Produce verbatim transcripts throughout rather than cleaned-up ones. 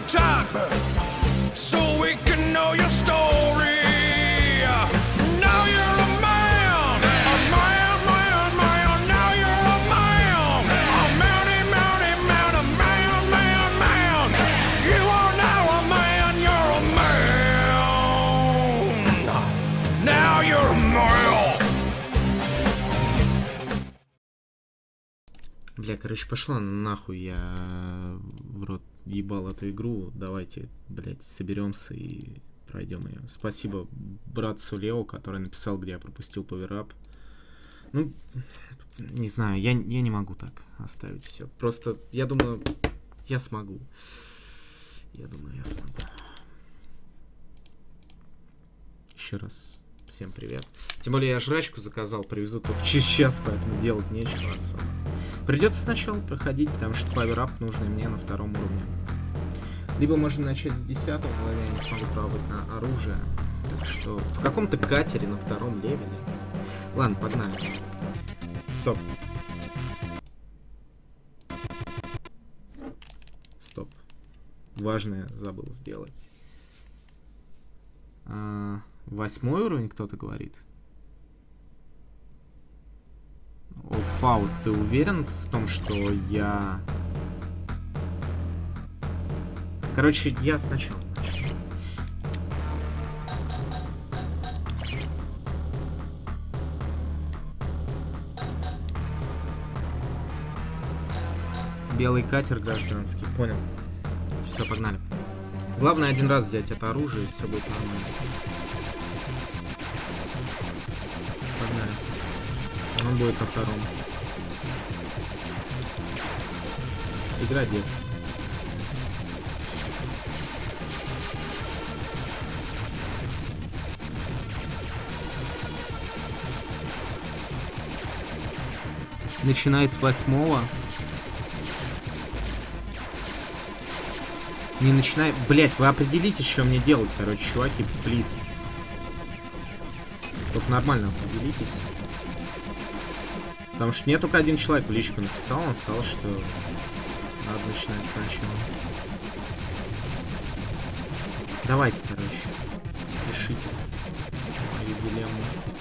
top so we can know your story. Now you're a man, a man, man, man. Now you're a man, a mounty, mounty, man, a man, man, man. You are now a man, you're a man. Now you're a man. Бля, короче, пошла нахуй, я в рот ебал эту игру. Давайте, блядь, соберемся и пройдем ее. Спасибо братцу Лео, который написал, где я пропустил паверап. Ну, не знаю, я, я не могу так оставить все. Просто, я думаю, я смогу. Я думаю, я смогу. Еще раз всем привет. Тем более я жрачку заказал, привезу только через час, поэтому делать нечего особо. Придется сначала проходить, потому что паверап нужный мне на втором уровне. Либо можно начать с десятого, но я не смогу пробовать на оружие. Так что в каком-то катере на втором левеле. Ладно, погнали. Стоп. Стоп. Важное забыл сделать. А, восьмой уровень, кто-то говорит. О, Фаут, ты уверен в том, что я... Короче, я сначала начну. Белый катер гражданский, понял. Все, погнали. Главное один раз взять это оружие, и все будет нормально. Погнали. Он будет на втором. Игра детства. Начиная с восьмого. Не начинай... Блять, вы определитесь, что мне делать, короче, чуваки, плиз. Только нормально определитесь. Потому что мне только один человек в личку написал, он сказал, что надо начинать сначала. Давайте, короче, решите мою дилемму.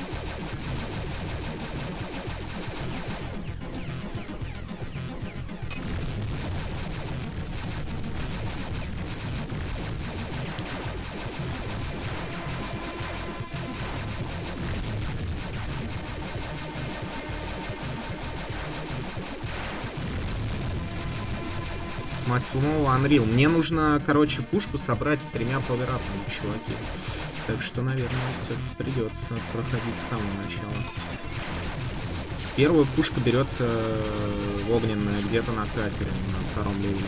С восьмого Unreal. Мне нужно, короче, пушку собрать с тремя паверапами, чуваки. Так что, наверное, все-таки придется проходить с самого начала. Первая пушка берется огненная где-то на катере, на втором левеле.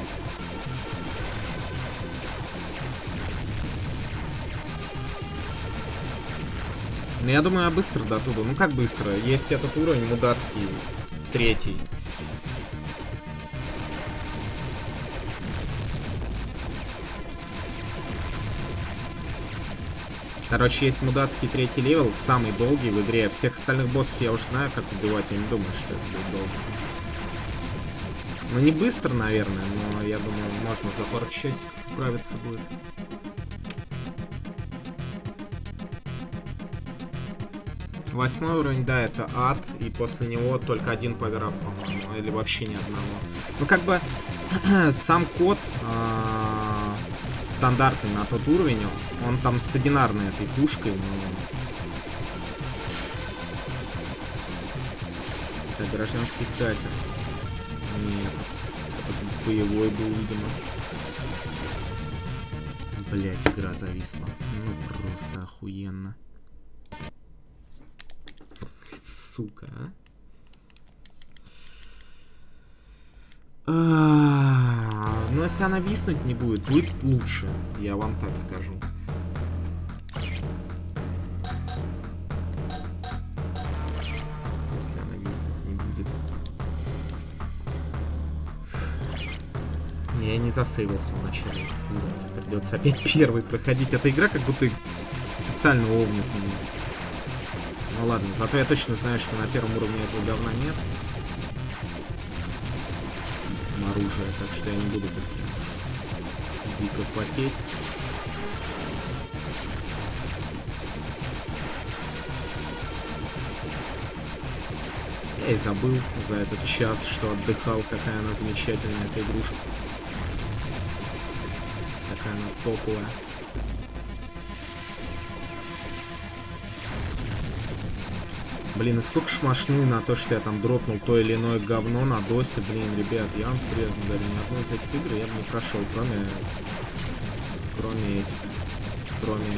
Ну, я думаю, я быстро до туда. Ну, как быстро? Есть этот уровень мудацкий, третий. Короче, есть мудацкий третий левел, самый долгий в игре. Всех остальных боссов я уже знаю, как убивать. Я не думаю, что это будет долго. Ну, не быстро, наверное, но я думаю, можно за пару часиков справиться будет. Восьмой уровень, да, это ад, и после него только один паверап, по-моему, или вообще ни одного. Ну, как бы, сам код э, стандартный на тот уровень, он там с одинарной этой пушкой, но... Это гражданский катер. Нет, это боевой был, видимо. Блять, игра зависла. Ну, просто охуенно. Сука, а? А, ну, если она виснуть не будет, будет лучше, я вам так скажу. Если она виснуть не будет. Я не засейвился в начале. Придется опять первый проходить. Эта игра как будто специально овнит меня. Ну ладно, зато я точно знаю, что на первом уровне этого говна нет. Оружия, так что я не буду таким. дико потеть. Я и забыл за этот час, что отдыхал, какая она замечательная, эта игрушка. Какая она топовая. Блин, и сколько шмашны на то, что я там дропнул то или иное говно на досе. Блин, ребят, я вам серьезно говорю, ни одной из этих игр я бы не прошел, кроме... Кроме этих... Кроме...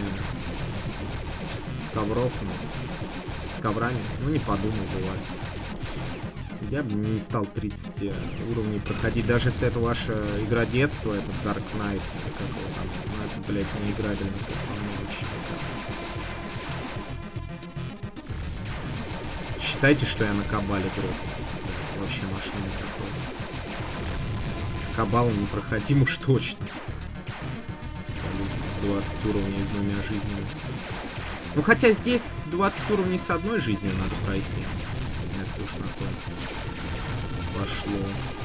Ковров, ну... С коврами. Ну, не подумай, бывает. Я бы не стал тридцать уровней проходить, даже если это ваша игра детства, это Dark Knight, или как его там, ну это, блядь, не играбельно, как по мне вообще. Считайте, что я на Кабале дроп. Вообще машина такой. Кабал непроходим уж точно. Абсолютно. двадцать уровней с двумя жизнями. Ну хотя здесь двадцать уровней с одной жизнью надо пройти. Если уж на то пошло.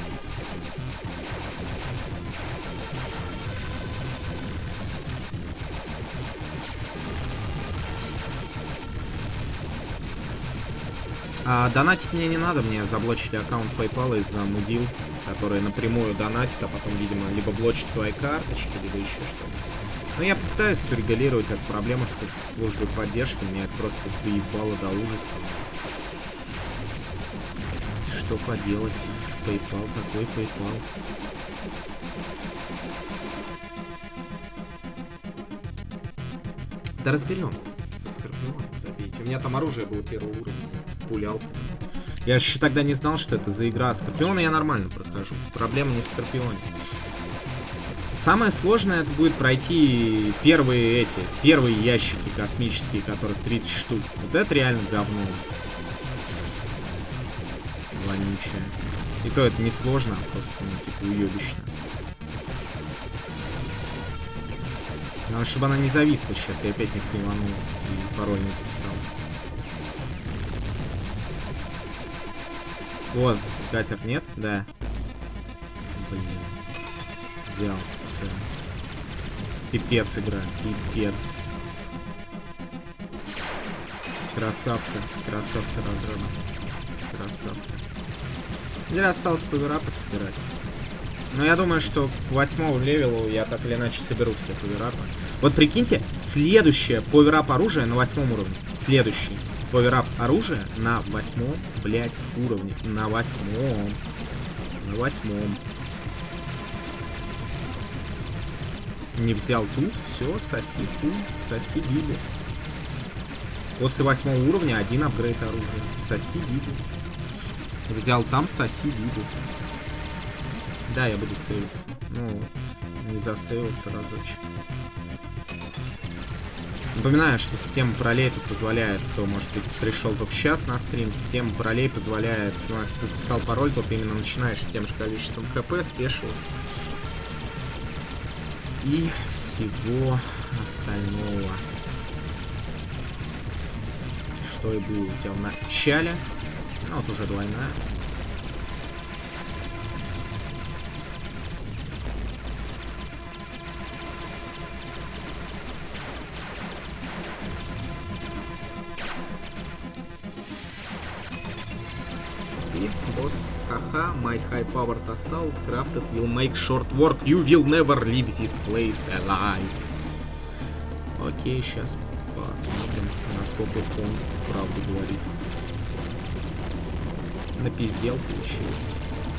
А донатить мне не надо, мне заблочили аккаунт PayPal из-за мудил, которые напрямую донатят, а потом, видимо, либо блочат свои карточки, либо еще что-то. Но я пытаюсь урегулировать эту проблему с службой поддержки, меня это просто доебало до ужаса. Что поделать? PayPal, такой PayPal. Да разберемся со Скорпионом, забейте. У меня там оружие было первого уровня, пулял. Я еще тогда не знал, что это за игра. Скорпиона я нормально прохожу. Проблема не в Скорпионе. Самое сложное это будет пройти первые эти, первые ящики космические, которых тридцать штук. Вот это реально говно. Вонючее. И то это не сложно, а просто, ну, типа, уебищно. Надо, чтобы она не зависла сейчас, я опять не сейванул и пароль не записал. Вот, катер нет? Да. Блин. Взял, все. Пипец игра, пипец. Красавцы, красавцы разрыва. Красавцы. Теперь осталось паверапы собирать. Но я думаю, что к восьмому левелу я так или иначе соберу все паверапы. Вот прикиньте, следующее паверап оружия на восьмом уровне. Следующий паверап оружия на восьмом, блять, уровне. На восьмом. На восьмом. Не взял тут, все, соси тут, соси биду. После восьмого уровня один апгрейд оружия. Соси биду. Взял там, соси биду. Да, я буду сейвиться. Ну, не засейвился разочек. Напоминаю, что система паролей тут позволяет, кто, может быть, пришел только сейчас на стрим, система паролей позволяет, ну, если ты записал пароль, то ты именно начинаешь с тем же количеством КП, спешил. И всего остального. Что и было у тебя в начале. Ну, вот уже двойная. И босс. Ха-ха, my high-powered assault crafted will make short work. You will never leave this place alive. Окей, сейчас посмотрим, насколько он правду говорит. Напиздел получилось.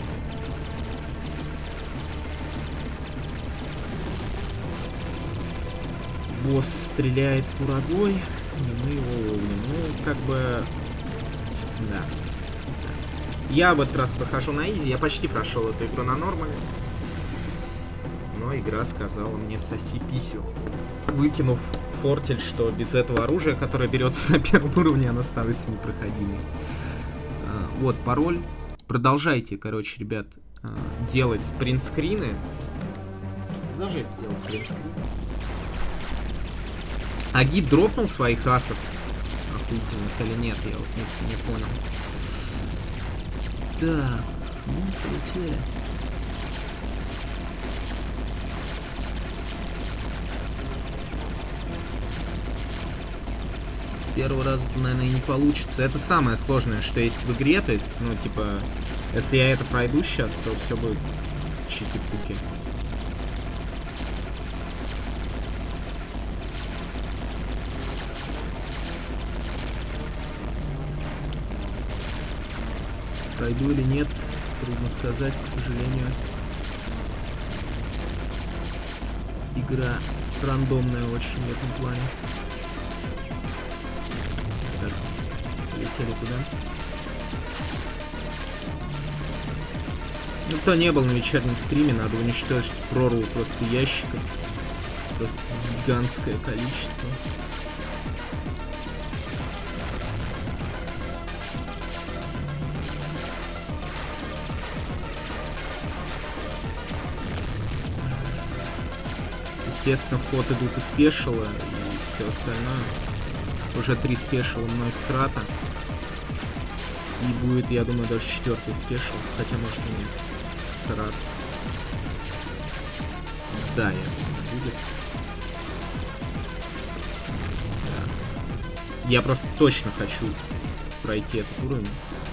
Босс стреляет курагой, и мы его ловим. Ну, как бы... Да. Я в этот раз прохожу на изи, я почти прошел эту игру на нормале. Но игра сказала мне соси писю. Выкинув фортель, что без этого оружия, которое берется на первом уровне, оно становится непроходимой. А, вот пароль. Продолжайте, короче, ребят, делать спринтскрины. Продолжайте делать спринтскрины. А гид дропнул своих асов? Охуительных или нет, я вот не, не понял. Так, ну, полетели. первый раз, наверное, не получится. Это самое сложное, что есть в игре. То есть, ну, типа, если я это пройду сейчас, то все будет чики-пуки. Пройду или нет, трудно сказать, к сожалению. Игра рандомная очень в этом плане. Так, полетели куда? Ну, кто не был на вечернем стриме, надо уничтожить прорву просто ящиков. Просто гигантское количество. Естественно, в ход идут и спешилы, и все остальное. Уже три спешила мной всрата. И будет, я думаю, даже четвертый спешил. Хотя, может, и нет. Всрат. Да, я думаю, будет. Да. Я просто точно хочу пройти этот уровень.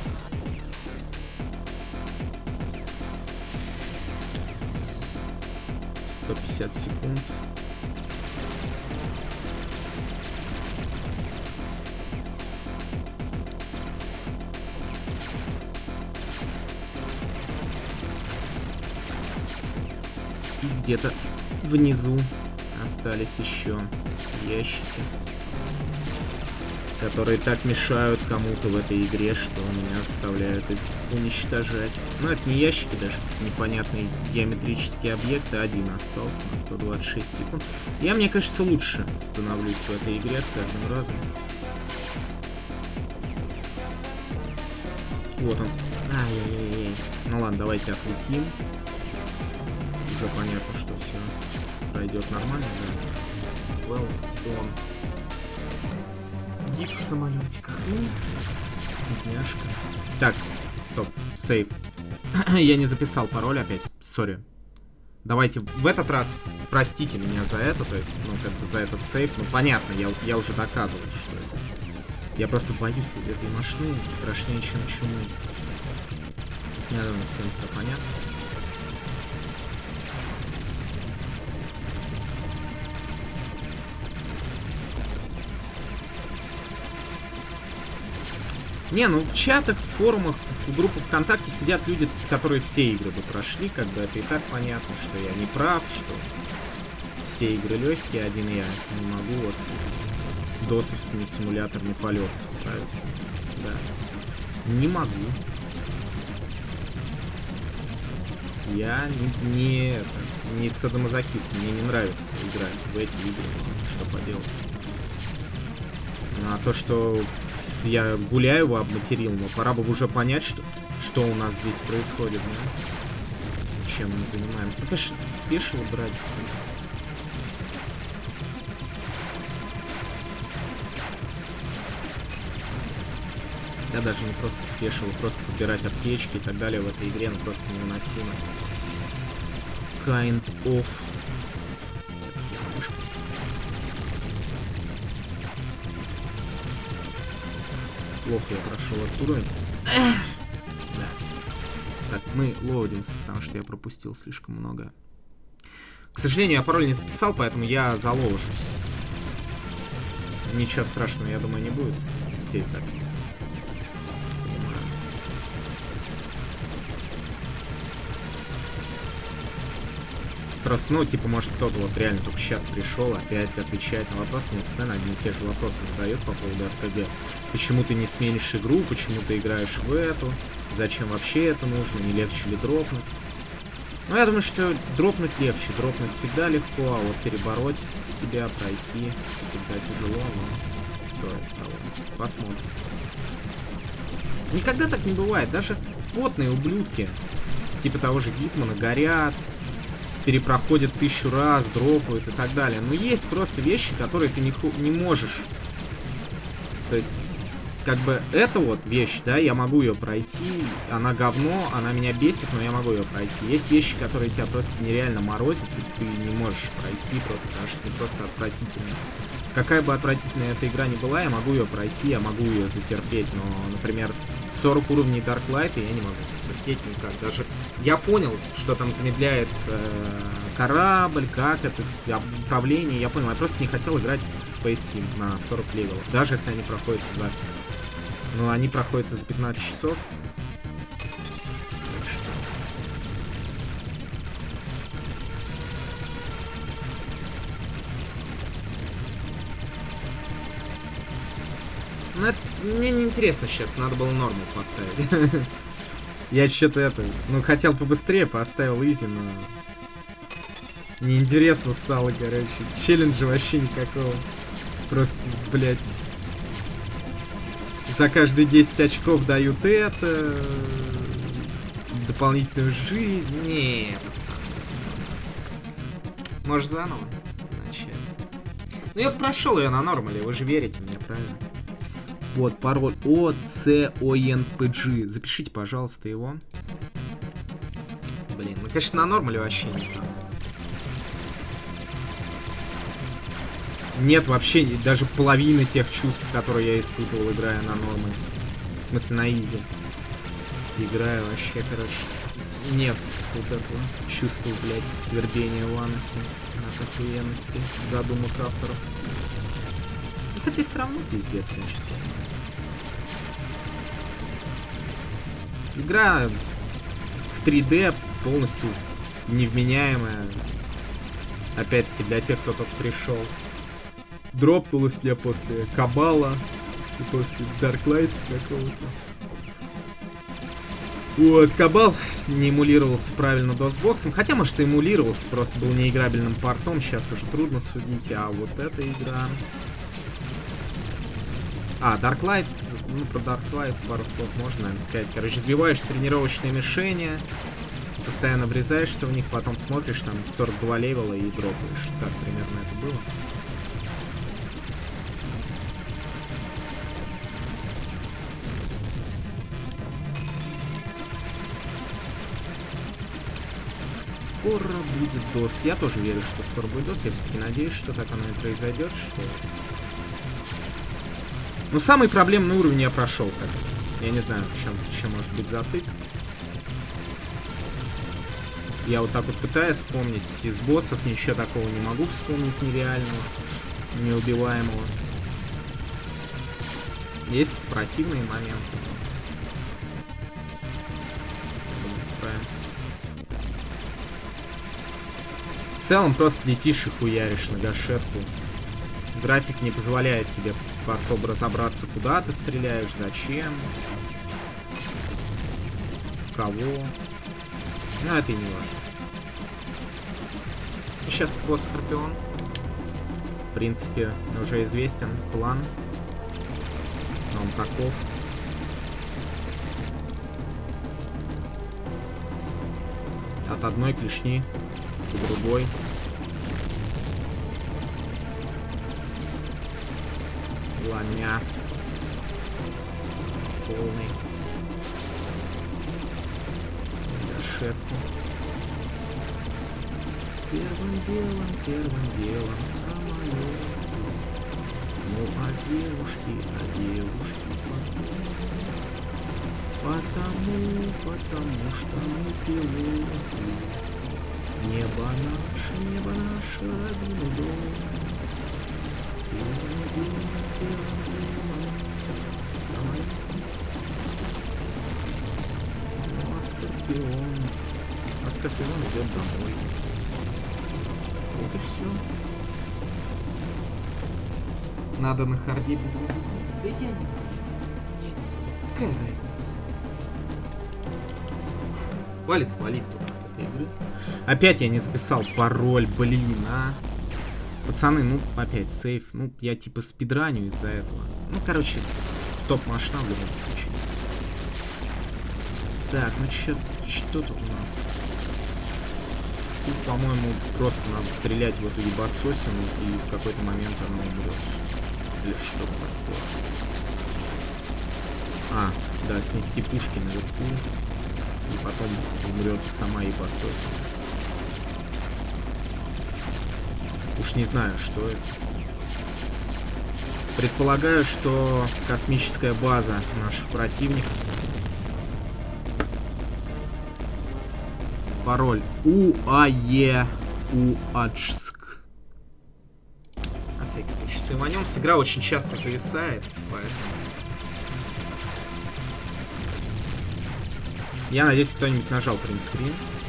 сто пятьдесят секунд. И где-то внизу остались еще ящики, которые так мешают кому-то в этой игре, что меня заставляют их уничтожать. Но это не ящики, даже непонятные геометрические объекты. Один остался на сто двадцать шесть секунд. Я, мне кажется, лучше становлюсь в этой игре с каждым разом. Вот он. Ай-яй-яй. Ну ладно, давайте отлетим. Уже понятно, что все пройдет нормально, да? Well done. Гид в самолетиках. Ну, бедняжка. Так, стоп, сейв. Я не записал пароль опять, сори. Давайте в этот раз простите меня за это, то есть, ну, как бы за этот сейв. Ну, понятно, я, я уже доказывал, что это. Я просто боюсь этой машины страшнее, чем чумы. Я думаю, всем все понятно. Не, ну в чатах, в форумах, в группах ВКонтакте сидят люди, которые все игры бы прошли, как бы это и так понятно, что я не прав, что все игры легкие, один я не могу вот с досовскими симуляторами полетов справиться. Да. Не могу. Я не, не, это, не садомазохист, мне не нравится играть в эти игры, что поделать. А то, что я гуляю его обматерил, но пора бы уже понять, что, что у нас здесь происходит, да? Чем мы занимаемся. Ну, конечно, спешило брать. Да, даже не просто спешило, просто подбирать аптечки и так далее в этой игре, ну просто невыносимо. Kind of. Плохо я прошел этот уровень. Да. Так, мы лоудимся, потому что я пропустил слишком много. К сожалению, я пароль не записал, поэтому я заловушусь. Ничего страшного, я думаю, не будет. Все и так понимаю. Просто, ну, типа, может, кто-то вот реально только сейчас пришел, опять отвечает на вопросы. Мне постоянно одни и те же вопросы задают по поводу эр пэ гэ. Почему ты не сменишь игру, почему ты играешь в эту, зачем вообще это нужно, не легче ли дропнуть? Ну, я думаю, что дропнуть легче, дропнуть всегда легко, а вот перебороть себя, пройти всегда тяжело, но стоит того. Посмотрим. Никогда так не бывает, даже потные ублюдки, типа того же Гитмана, горят, перепроходят тысячу раз, дропают и так далее. Но есть просто вещи, которые ты не, не можешь. То есть, как бы, это вот вещь, да, я могу ее пройти, она говно, она меня бесит, но я могу ее пройти. Есть вещи, которые тебя просто нереально морозят, и ты не можешь пройти просто, потому что ты просто отвратительно. Какая бы отвратительная эта игра ни была, я могу ее пройти, я могу ее затерпеть, но, например, сорок уровней Dark Light я не могу затерпеть никак. Даже я понял, что там замедляется корабль, как это, управление, я понял. Я просто не хотел играть в Space Sim на сорок левелов, даже если они проходятся за... Ну, они проходятся за пятнадцать часов. Ну, это мне не интересно сейчас, надо было норму поставить. Я что-то это, ну, хотел побыстрее, поставил изи, но... Неинтересно стало, короче. Челленджа вообще никакого. Просто, блядь... За каждые десять очков дают это... Дополнительную жизнь. Не, пацаны. Может, заново начать? Ну, я прошел ее на нормале, вы же верите мне, правильно? Вот, пароль О Ц О Н П G. Запишите, пожалуйста, его. Блин, ну, конечно, на нормале вообще не там. Нет вообще даже половины тех чувств, которые я испытывал, играя на нормале. В смысле, на изи. Играю вообще, короче. Нет вот этого чувства, блядь, свербения в анусе, от охуенности, задумок авторов. Хотя все равно пиздец, конечно. Игра в три дэ полностью невменяемая. Опять-таки для тех, кто только пришел. Дропнулась мне после Кабала и после Дарклайт какого-то. Вот, Кабал не эмулировался правильно досбоксом. Хотя, может, и эмулировался, просто был неиграбельным портом. Сейчас уже трудно судить. А вот эта игра... А, Darklight, ну про Darklight пару слов можно, наверное, сказать. Короче, сбиваешь тренировочные мишени, постоянно врезаешься в них, потом смотришь, там сорок два левела и дропаешь. Как примерно это было. Скоро будет дос. Я тоже верю, что скоро будет дос. Я все-таки надеюсь, что так оно и произойдет, что... Ну, самый проблемный уровень я прошел, как. Я не знаю, в чем еще может быть затык. Я вот так вот пытаюсь вспомнить. Из боссов ничего такого не могу вспомнить нереального, неубиваемого. Есть противные моменты. Думаю, справимся. В целом просто летишь и хуяришь на гашетку. График не позволяет тебе особо разобраться, куда ты стреляешь, зачем, в кого. Но это и не важно. Сейчас босс Скорпион. В принципе, уже известен план. Но он таков. От одной клешни к другой. Ломя. Полный. Гашетку. Первым делом, первым делом самолет. Ну а девушки, а девушки потом. Потому, потому что мы пилоты. Небо наше, небо наше, родной дом. Первым делом, первым делом самолет. Ну а Скорпион, а Скорпион идет домой. Вот и все. Надо на харде без вызова. Да я не думаю. Нет. Какая разница? Палец болит тут от этой игры. Опять я не записал пароль, блин, а. Пацаны, ну опять сейф. Ну, я типа спидраню из-за этого. Ну, короче, стоп-машина в любом случае. Так, ну чё, что тут у нас? Тут, по-моему, просто надо стрелять в эту ебасосину, и в какой-то момент она умрет. Или что-то такое. А, да, снести пушки наверху. И потом умрет сама ебасосина. Уж не знаю, что это. Предполагаю, что космическая база наших противников. Пароль УАЕ УАЧСК. На всякий случай сейванемся. Игра очень часто зависает, поэтому... Я надеюсь, кто-нибудь нажал принтскрин.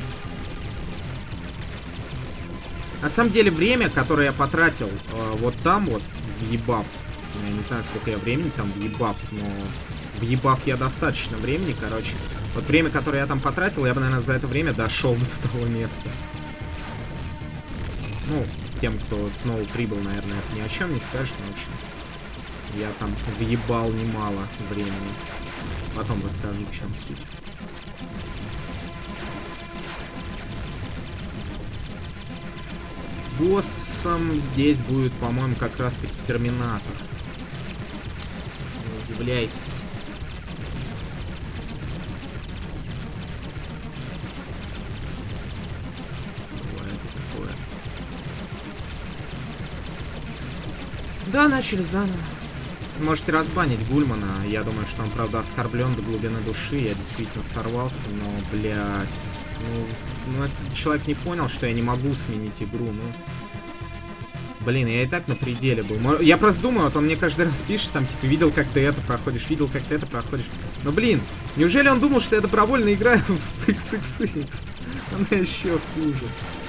На самом деле, время, которое я потратил э, вот там вот, въебав, я не знаю, сколько я времени там въебав, но въебав я достаточно времени, короче. Вот время, которое я там потратил, я бы, наверное, за это время дошел до того места. Ну, тем, кто снова прибыл, наверное, это ни о чем не скажет, но, в общем, я там въебал немало времени. Потом расскажу, в чем суть. Боссом здесь будет, по-моему, как раз-таки Терминатор. Не удивляйтесь. Ой, это такое. Да, начали заново. Можете разбанить Гульмана. Я думаю, что он, правда, оскорблен до глубины души. Я действительно сорвался, но, блядь... Ну, ну, если человек не понял, что я не могу сменить игру, ну... Блин, я и так на пределе был. Я просто думаю, вот он мне каждый раз пишет, там, типа, видел, как ты это проходишь, видел, как ты это проходишь. Но, блин, неужели он думал, что я добровольно играю в икс икс икс? Она еще хуже.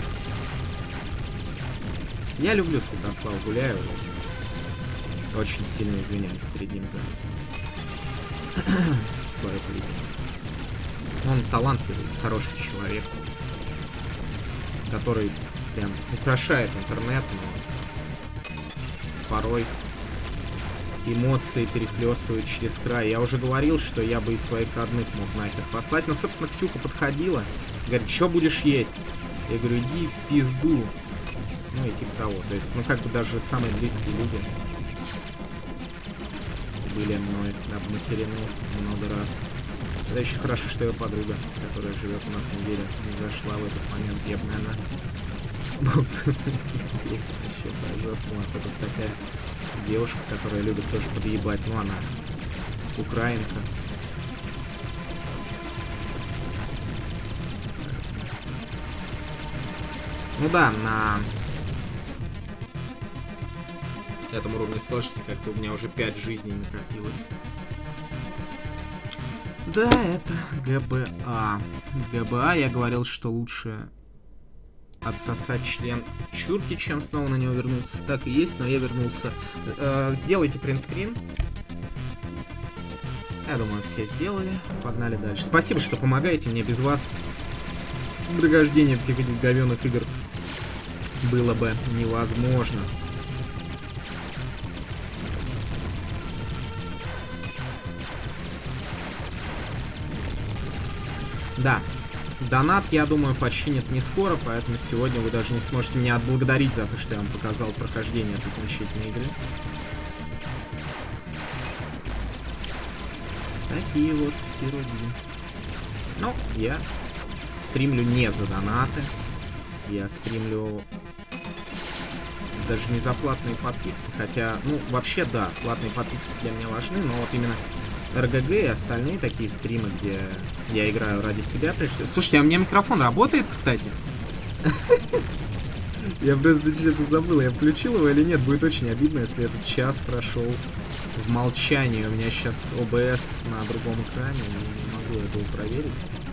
Я люблю Святослава Гуляева. Очень сильно извиняюсь перед ним за свое поведение. Он талантливый, хороший человек, который прям украшает интернет, но порой эмоции перехлестывают через край. Я уже говорил, что я бы и своих родных мог нахер послать, но, собственно, Ксюха подходила, говорит, что будешь есть? Я говорю, иди в пизду. Ну и типа того. То есть, ну как бы даже самые близкие люди были мной обматерены много раз. Это еще хорошо, что ее подруга, которая живет у нас в неделе, не зашла в этот момент. Я бы, наверное... Вообще по-жесткому. А тут такая девушка, которая любит тоже подъебать. Ну, она украинка. Ну да, на этом уровне сложности как-то у меня уже пять жизней накопилось. Да, это ГБА. ГБА, я говорил, что лучше отсосать член чурки, чем снова на него вернуться. Так и есть, но я вернулся. Э, сделайте принтскрин. Я думаю, все сделали. Погнали дальше. Спасибо, что помогаете мне. Без вас прохождение всех этих говёных игр было бы невозможно. Да, донат, я думаю, починят не скоро, поэтому сегодня вы даже не сможете меня отблагодарить за то, что я вам показал прохождение этой замечательной игры. Такие вот пироги. Ну, я стримлю не за донаты. Я стримлю даже не за платные подписки, хотя, ну, вообще, да, платные подписки для меня важны, но вот именно эр джи джи и остальные такие стримы, где я играю ради себя, прежде всего. Слушайте, а у меня микрофон работает, кстати? Я просто что-то забыл, я включил его или нет. Будет очень обидно, если этот час прошел в молчании. У меня сейчас о бэ эс на другом экране, и не могу этого проверить.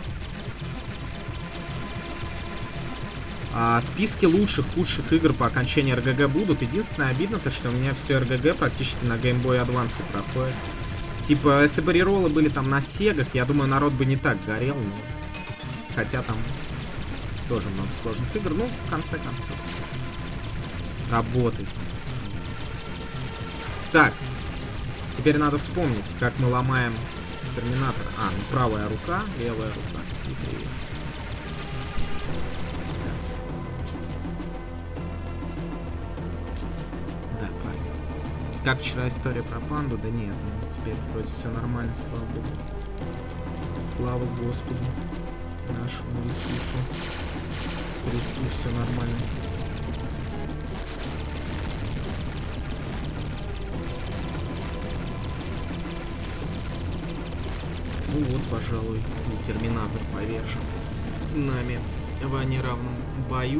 А списки лучших, худших игр по окончании эр джи джи будут. Единственное обидно, то что у меня все эр джи джи практически на Game Boy Advance проходит. Типа, если бы реролы были там на сегах, я думаю, народ бы не так горел. Но... Хотя там тоже много сложных игр. Ну, в конце концов. Работает. Так. Теперь надо вспомнить, как мы ломаем Терминатор. А, ну правая рука, левая рука. И привет. Да, парень. Как вчера история про панду? Да нет, ну, теперь вроде все нормально, слава богу. Слава Господу нашему Иисусу Христу, все нормально. Ну вот, пожалуй, и Терминатор повержен нами в неравном бою.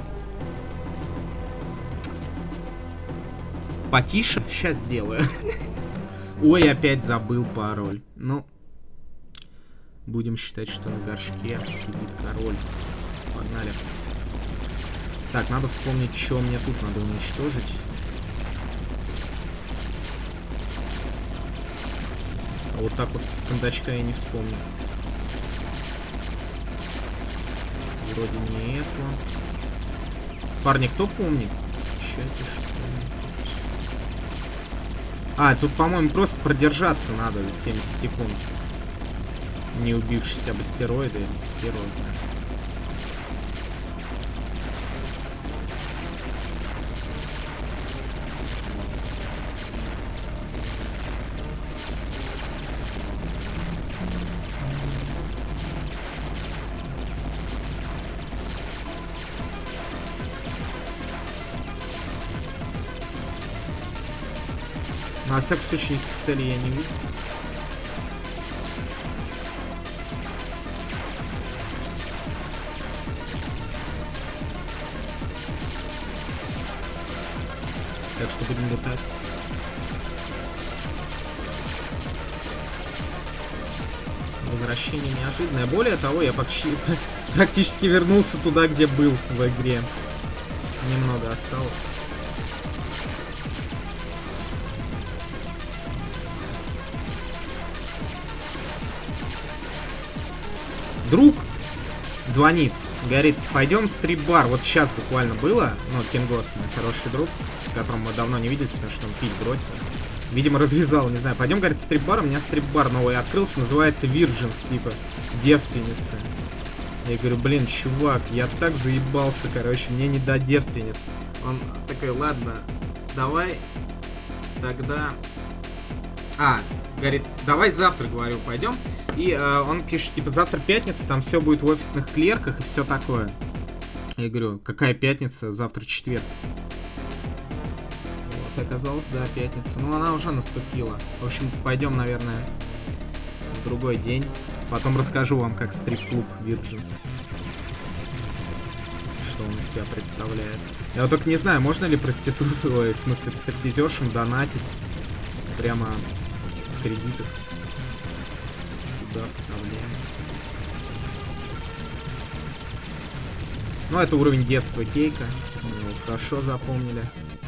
Потише? Сейчас сделаю. Ой, опять забыл пароль. Ну, будем считать, что на горшке сидит король. Погнали. Так, надо вспомнить, что мне тут надо уничтожить. А вот так вот с кондачка я не вспомню. Вроде не это. Парни, кто помнит? Чате, что... А, тут, по-моему, просто продержаться надо семьдесят секунд. Не убившись об астероиды. Хер его знает. Но, во всяком случае, никаких целей я не вижу. Так что будем летать. Возвращение неожиданное. Более того, я почти практически вернулся туда, где был в игре. Немного осталось. Друг звонит, говорит, пойдем в стрип-бар. Вот сейчас буквально было. Ну, Кингос, мой хороший друг, которому мы давно не виделись, потому что он пить бросил. Видимо, развязал, не знаю. Пойдем, говорит, в стрип-бар. У меня стрип-бар новый открылся, называется Virgins, типа, девственница. Я говорю, блин, чувак, я так заебался, короче, мне не до девственниц. Он такой, ладно, давай тогда... А, говорит, давай завтра, говорю, пойдем. И э, он пишет, типа, завтра пятница, там все будет в офисных клерках и все такое. Я говорю, какая пятница? Завтра четверг. Вот, оказалось, да, пятница. Ну, она уже наступила. В общем, пойдем, наверное, в другой день. Потом расскажу вам, как стрип-клуб Virgins. Что он из себя представляет. Я вот только не знаю, можно ли проституту, ой, в смысле, стриптизершам донатить прямо с кредитов. Туда вставлять. Ну, это уровень детства Кейка. Мы его хорошо запомнили.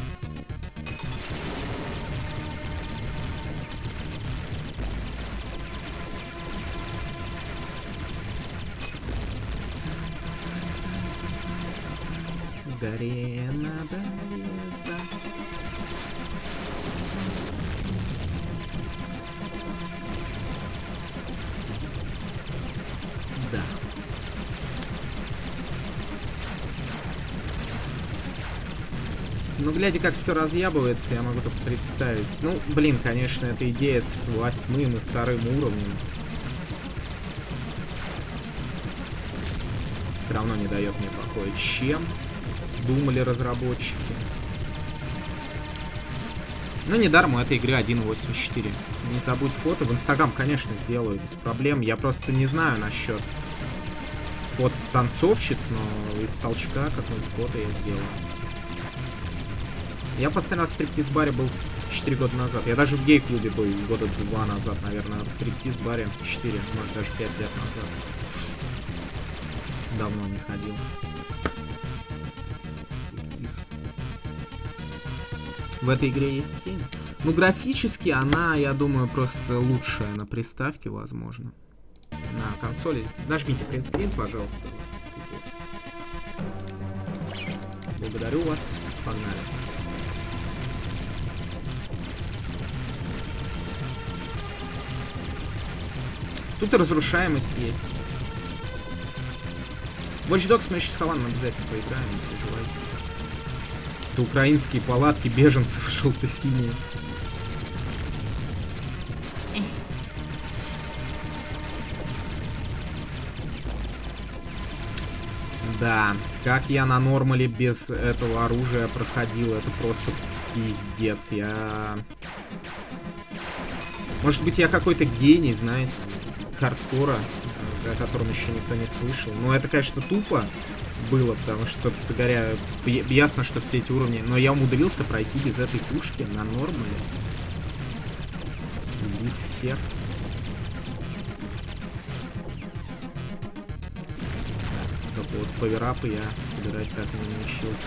Гарена Бореза. Да. Ну, глядя, как все разъябывается, я могу только представить. Ну, блин, конечно, эта идея с восьмым и вторым уровнем все равно не дает мне покоя. Чем думали разработчики? Ну, недаром у этой игры один восемьдесят четыре. Не забудь фото. В Инстаграм, конечно, сделаю без проблем. Я просто не знаю насчет фото танцовщиц, но из толчка какое-нибудь фото я сделаю. Я последний раз в стриптиз-баре был четыре года назад. Я даже в гей-клубе был года два назад, наверное. В стриптиз-баре четыре, может даже пять лет назад. Давно не ходил. Стриптиз. В этой игре есть тень. Ну, графически она, я думаю, просто лучшая на приставке, возможно. На консоли. Нажмите принтскрин, пожалуйста. Благодарю вас. Погнали. Тут и разрушаемость есть. Watch Dogs мы еще с Хованом обязательно поиграем, не переживайте. Это украинские палатки беженцев желто-синие. Да, как я на нормале без этого оружия проходил, это просто пиздец. Я... Может быть, я какой-то гений, знаете. хардкора, о котором еще никто не слышал. Но это, конечно, тупо было, потому что, собственно говоря, ясно, что все эти уровни... Но я умудрился пройти без этой пушки на нормале. Убив всех. Только вот паверапы я собирать так и не научился.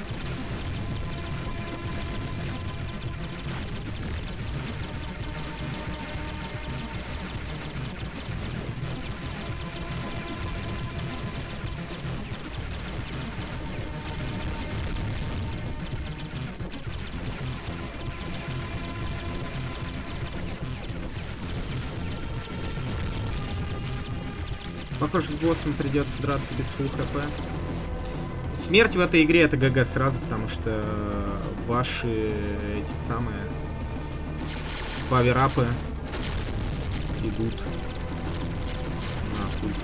Похоже, с боссом придется драться без фулл хп. Смерть в этой игре это ГГ сразу, потому что ваши эти самые паверапы идут нахуй.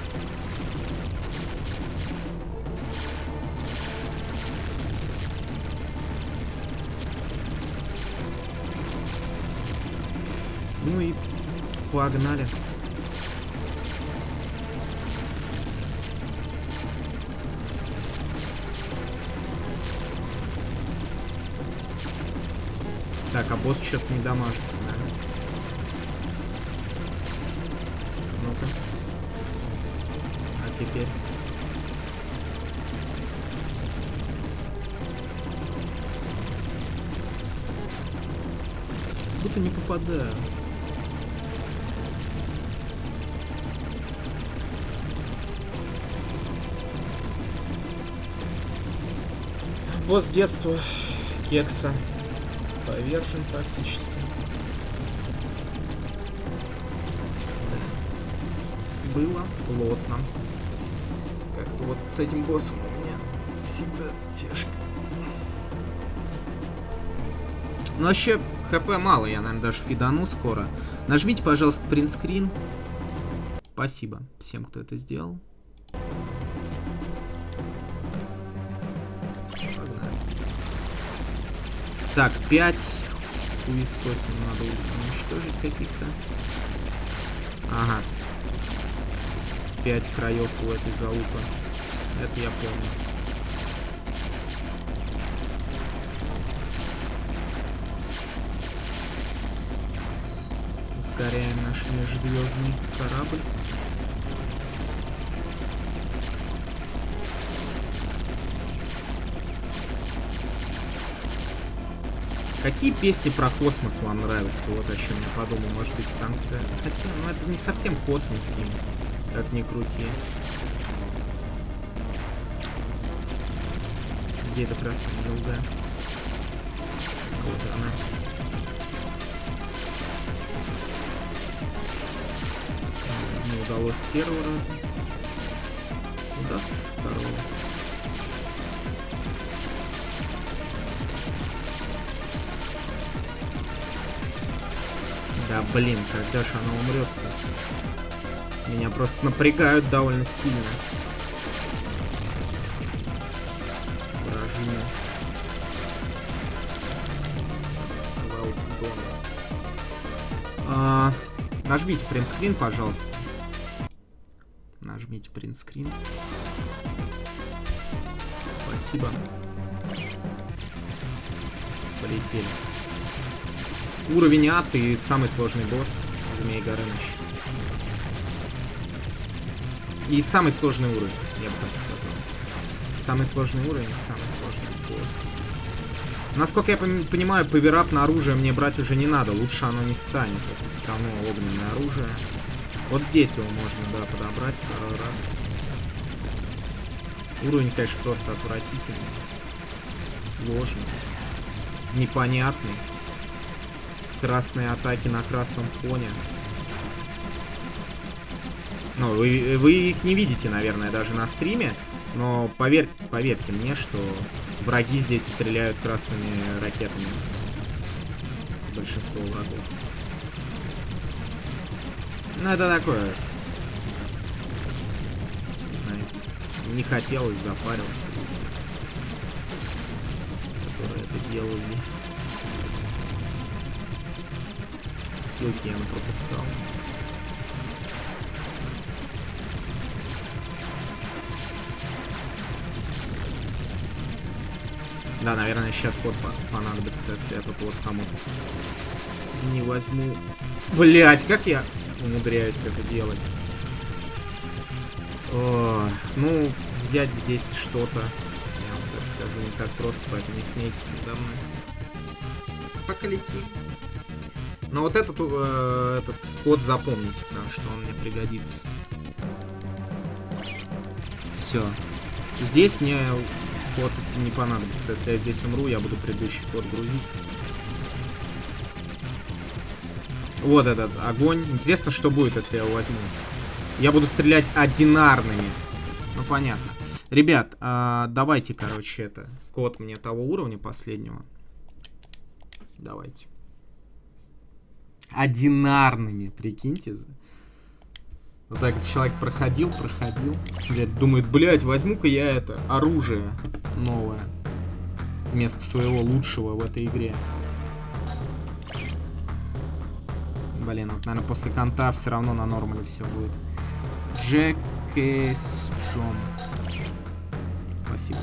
Ну и погнали. Так, а босс что-то не дамажится, да? Ну-ка. А теперь? Будто не попадаю. Босс детства. Кекса. Повержен практически. Было плотно. Как-то вот с этим боссом у меня всегда тяжко. Но вообще хп мало, я, наверное, даже фидану скоро. Нажмите, пожалуйста, принтскрин. Спасибо всем, кто это сделал. Так, пять хуесосим надо уничтожить каких-то. Ага. Пять краев у этой залупы. Это я помню. Ускоряем наш межзвездный корабль. Какие песни про космос вам нравятся? Вот о чем я подумал, может быть, в конце. Хотя, ну это не совсем космос, Сим, как ни крути. Где эта красная елда? Вот она. Не удалось с первого раза. Удастся с второго. Да блин, когда же она умрет-то? Меня просто напрягают довольно сильно. Вражина. А, нажмите принтскрин, пожалуйста. Нажмите принтскрин. Спасибо. Полетели. Уровень ад и самый сложный босс Змей Горыныч. И самый сложный уровень, я бы так сказал. Самый сложный уровень, самый сложный босс. Насколько я понимаю, паверап на оружие мне брать уже не надо. Лучше оно не станет. Это все равно огненное оружие. Вот здесь его можно, да, подобрать второй раз. Уровень, конечно, просто отвратительный. Сложный. Непонятный. Красные атаки на красном фоне. Ну, вы, вы их не видите, наверное, даже на стриме. Но поверь, поверьте мне, что враги здесь стреляют красными ракетами. Большинство врагов. Ну, это такое. Знаете, не хотелось запариваться. Которые это делали. Хилки я пропускал. Да, наверное, сейчас код понадобится, если я тут вот кому-то не возьму. Блять, как я умудряюсь это делать? О, ну, взять здесь что-то, я вам так скажу, не так просто, поэтому не смейтесь надо мной. Пока лети. Но вот этот, э, этот код запомните, потому что он мне пригодится. Все. Здесь мне код не понадобится. Если я здесь умру, я буду предыдущий код грузить. Вот этот огонь. Интересно, что будет, если я его возьму. Я буду стрелять одинарными. Ну, понятно. Ребят, а, давайте, короче, это... Код мне того уровня последнего. Давайте. Одинарными, прикиньте. Вот так человек проходил, проходил. Блядь, думает, блядь, возьму-ка я это оружие новое. Вместо своего лучшего в этой игре. Блин, вот, наверное, после конта все равно на нормале все будет. Джек Эс Джон. Спасибо.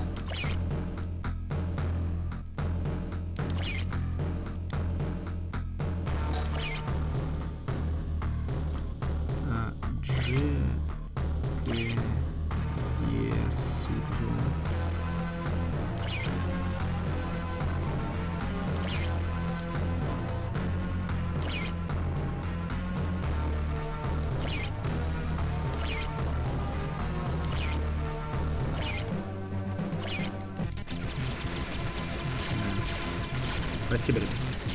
Спасибо, ребят.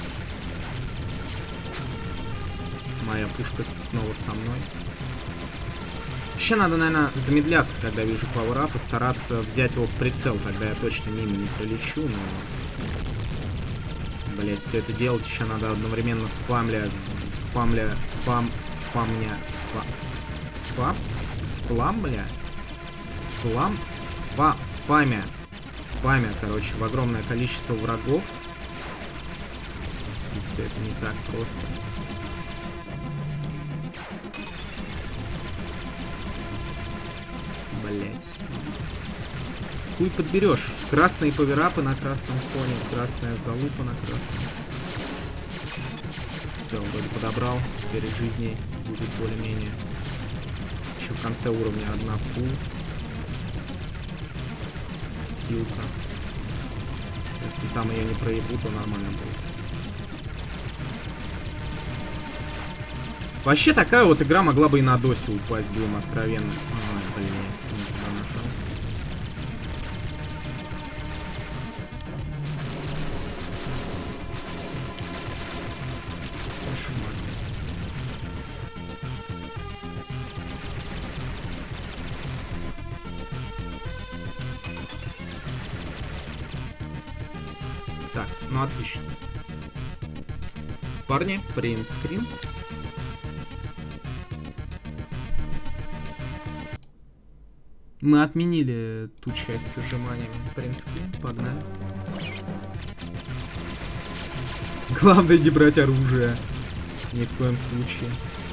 Моя пушка снова со мной. Вообще надо, наверное, замедляться, когда вижу пауэрап, и стараться взять его в прицел, тогда я точно мимо не пролечу, но... Блять, все это делать еще надо одновременно спамля... Спамля... Спам... Спамня... Спа... Спам... Спламля... Слам... Спа... Спамя... Спамя, короче, в огромное количество врагов. И все это не так просто. Блять. Хуй подберешь. Красные паверапы на красном фоне, красная залупа на красном. Все, вроде подобрал. Теперь жизни будет более-менее. Еще в конце уровня одна фул. Хилка. Если там ее не проебу, то нормально будет. Вообще такая вот игра могла бы и на досе упасть, будем откровенно. Ай, блядь, не туда нажал. Кошмар. Так, ну отлично. Парни, принтскрин. Мы отменили ту часть с сжиманиями. Принтскрин, погнали. Главное не брать оружие. Ни в коем случае.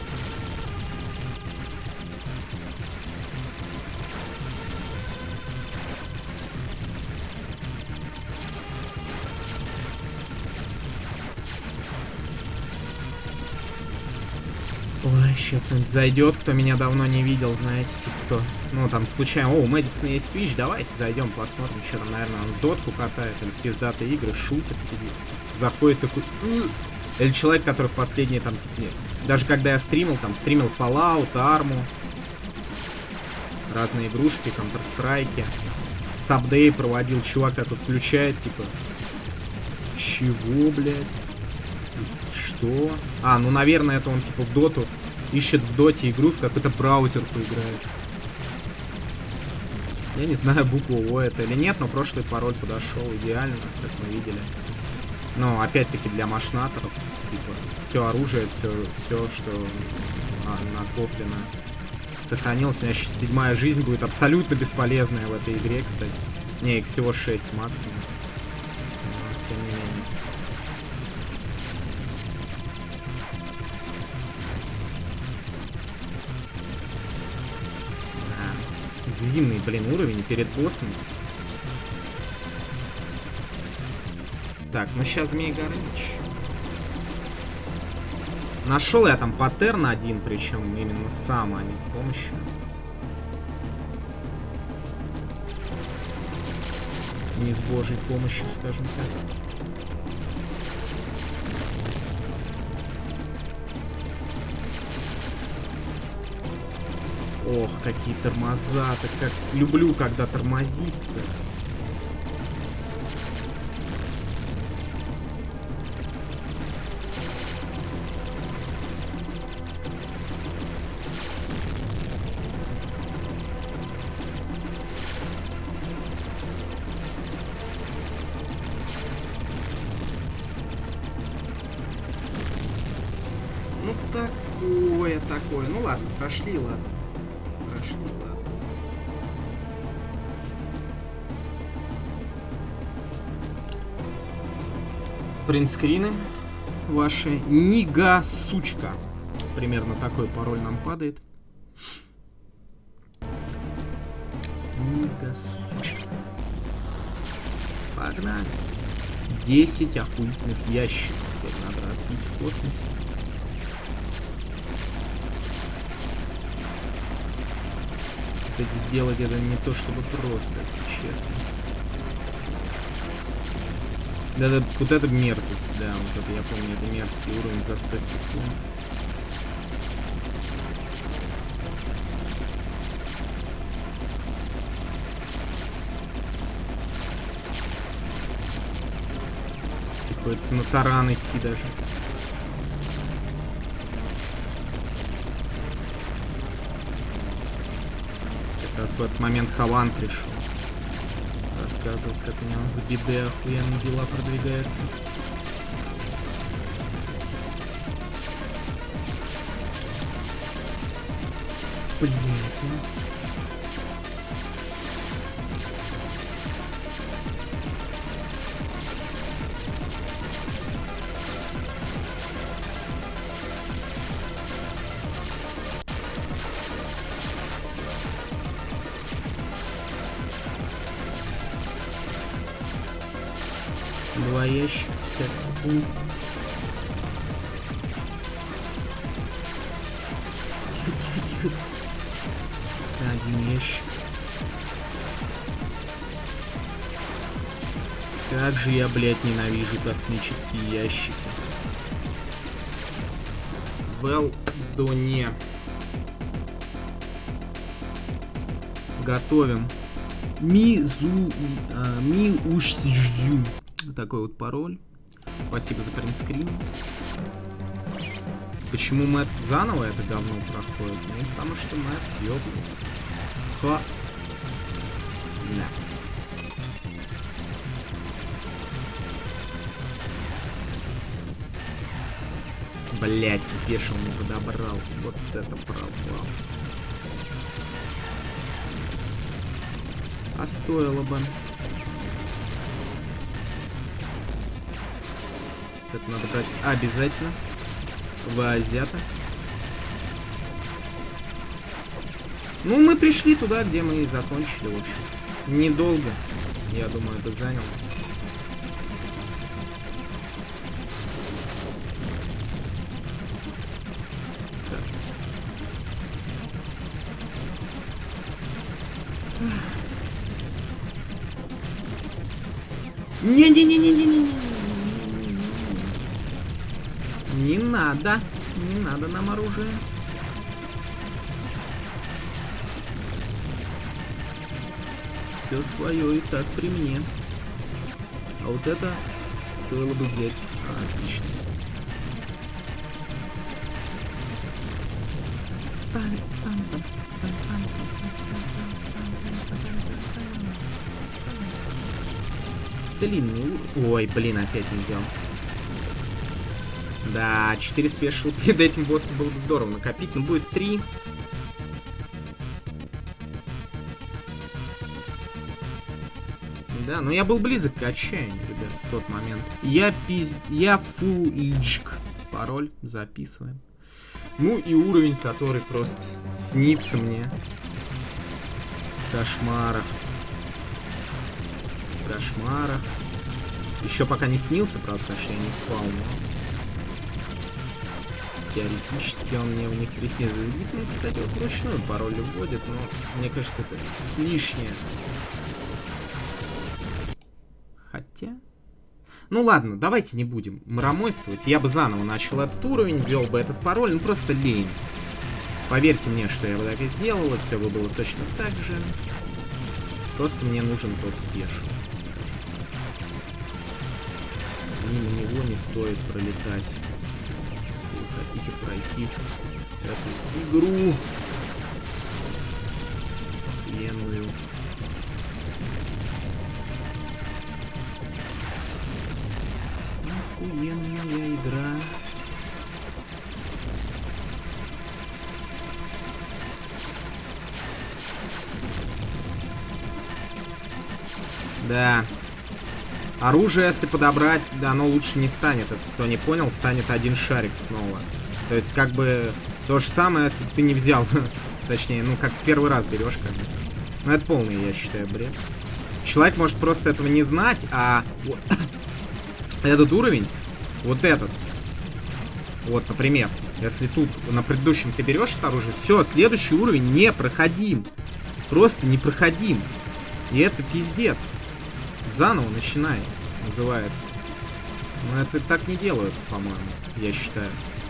Ой, еще кто-нибудь зайдет, кто меня давно не видел, знаете, типа кто. Ну, там, случайно, о, у Мэдисона есть Twitch, давайте зайдем, посмотрим, что там, наверное, он дотку катает, или в пиздатые игры, шутит, сидит. Заходит такой... Или человек, который в последние, там, типа, нет. Даже когда я стримил, там, стримил Fallout, Armu, разные игрушки, Counter-Strike, Subday проводил, чувак такой включает, типа... Чего, блядь? Что? А, ну, наверное, это он, типа, в доту ищет в доте игру, в какой-то браузер поиграет. Я не знаю, букву О это или нет, но прошлый пароль подошел идеально, как мы видели. Но, опять-таки, для машнаторов, типа, все оружие, все, все, что накоплено, сохранилось. У меня сейчас седьмая жизнь будет абсолютно бесполезная в этой игре, кстати. Не, их всего шесть максимум. Но, тем не менее. Длинный, блин, уровень перед боссом. Так, ну сейчас Змей Горыныч. Нашел я там паттерн один, причем именно сам, а не с помощью. Не с божьей помощью, скажем так. Ох, какие тормоза-то, как люблю, когда тормозит-то. Ну такое, такое. Ну ладно, прошли, ладно. Прошли, ладно. Принтскрины ваши. Нига, сучка. Примерно такой пароль нам падает. Нига, сучка. Погнали. десять охуительных ящиков. Теперь надо разбить в космосе. Кстати, сделать это не то чтобы просто, если честно. Да, да, вот это мерзость, да, вот это я помню, это мерзкий уровень за сто секунд. Приходится на таран идти даже. Как раз в этот момент Хаван пришел рассказывать, как у него с биде охуенно дела продвигаются. Блять, а. Два ящика, пятьдесят секунд. Тихо, тихо, тихо. Один ящик. Как же я, блядь, ненавижу космические ящики. Велдоне. Готовим. Мизу... А, Миушзю. Такой вот пароль. Спасибо за принтскрин. Почему мы заново это говно проходит? Ну, потому что мы отъебнулись. Ха. Да. Блять, спешил, не подобрал. Вот это провал. А стоило бы. Это надо брать обязательно. В азиата. Ну, мы пришли туда, где мы и закончили, в общем. Недолго, я думаю, это заняло. Так. Не-не-не-не-не-не. Не надо, не надо нам оружие. Все свое и так при мне. А вот это стоило бы взять. А, отлично. Длинный. Ой, блин, опять не взял. Да, четыре спешл перед этим боссом было бы здорово накопить, но будет три. Да, но я был близок к отчаянию, ребят, в тот момент. Я пиз... Я фуличк. Пароль записываем. Ну и уровень, который просто снится мне. В кошмарах. В кошмарах. Еще пока не снился, правда, потому что я не спал, но... Теоретически он мне у них приснится. Ну, кстати, вот вручную пароль вводит, но мне кажется, это лишнее. Хотя... Ну ладно, давайте не будем мрамойствовать. Я бы заново начал этот уровень, ввел бы этот пароль, ну просто лень. Поверьте мне, что я бы так и сделала, все бы было точно так же. Просто мне нужен тот спешл. Мимо него не стоит пролетать. Если вы хотите пройти эту игру охуенную. Охуенная игра. Да. Оружие, если подобрать, да, оно лучше не станет. Если кто не понял, станет один шарик снова. То есть, как бы, то же самое, если ты не взял. Точнее, ну, как в первый раз берешь, как бы. Ну, это полный, я считаю, бред. Человек может просто этого не знать, а вот этот уровень, вот этот. Вот, например, если тут на предыдущем ты берешь это оружие, все, следующий уровень непроходим. Просто непроходим. И это пиздец. Заново начинай, называется. Но это так не делают, по-моему, я считаю.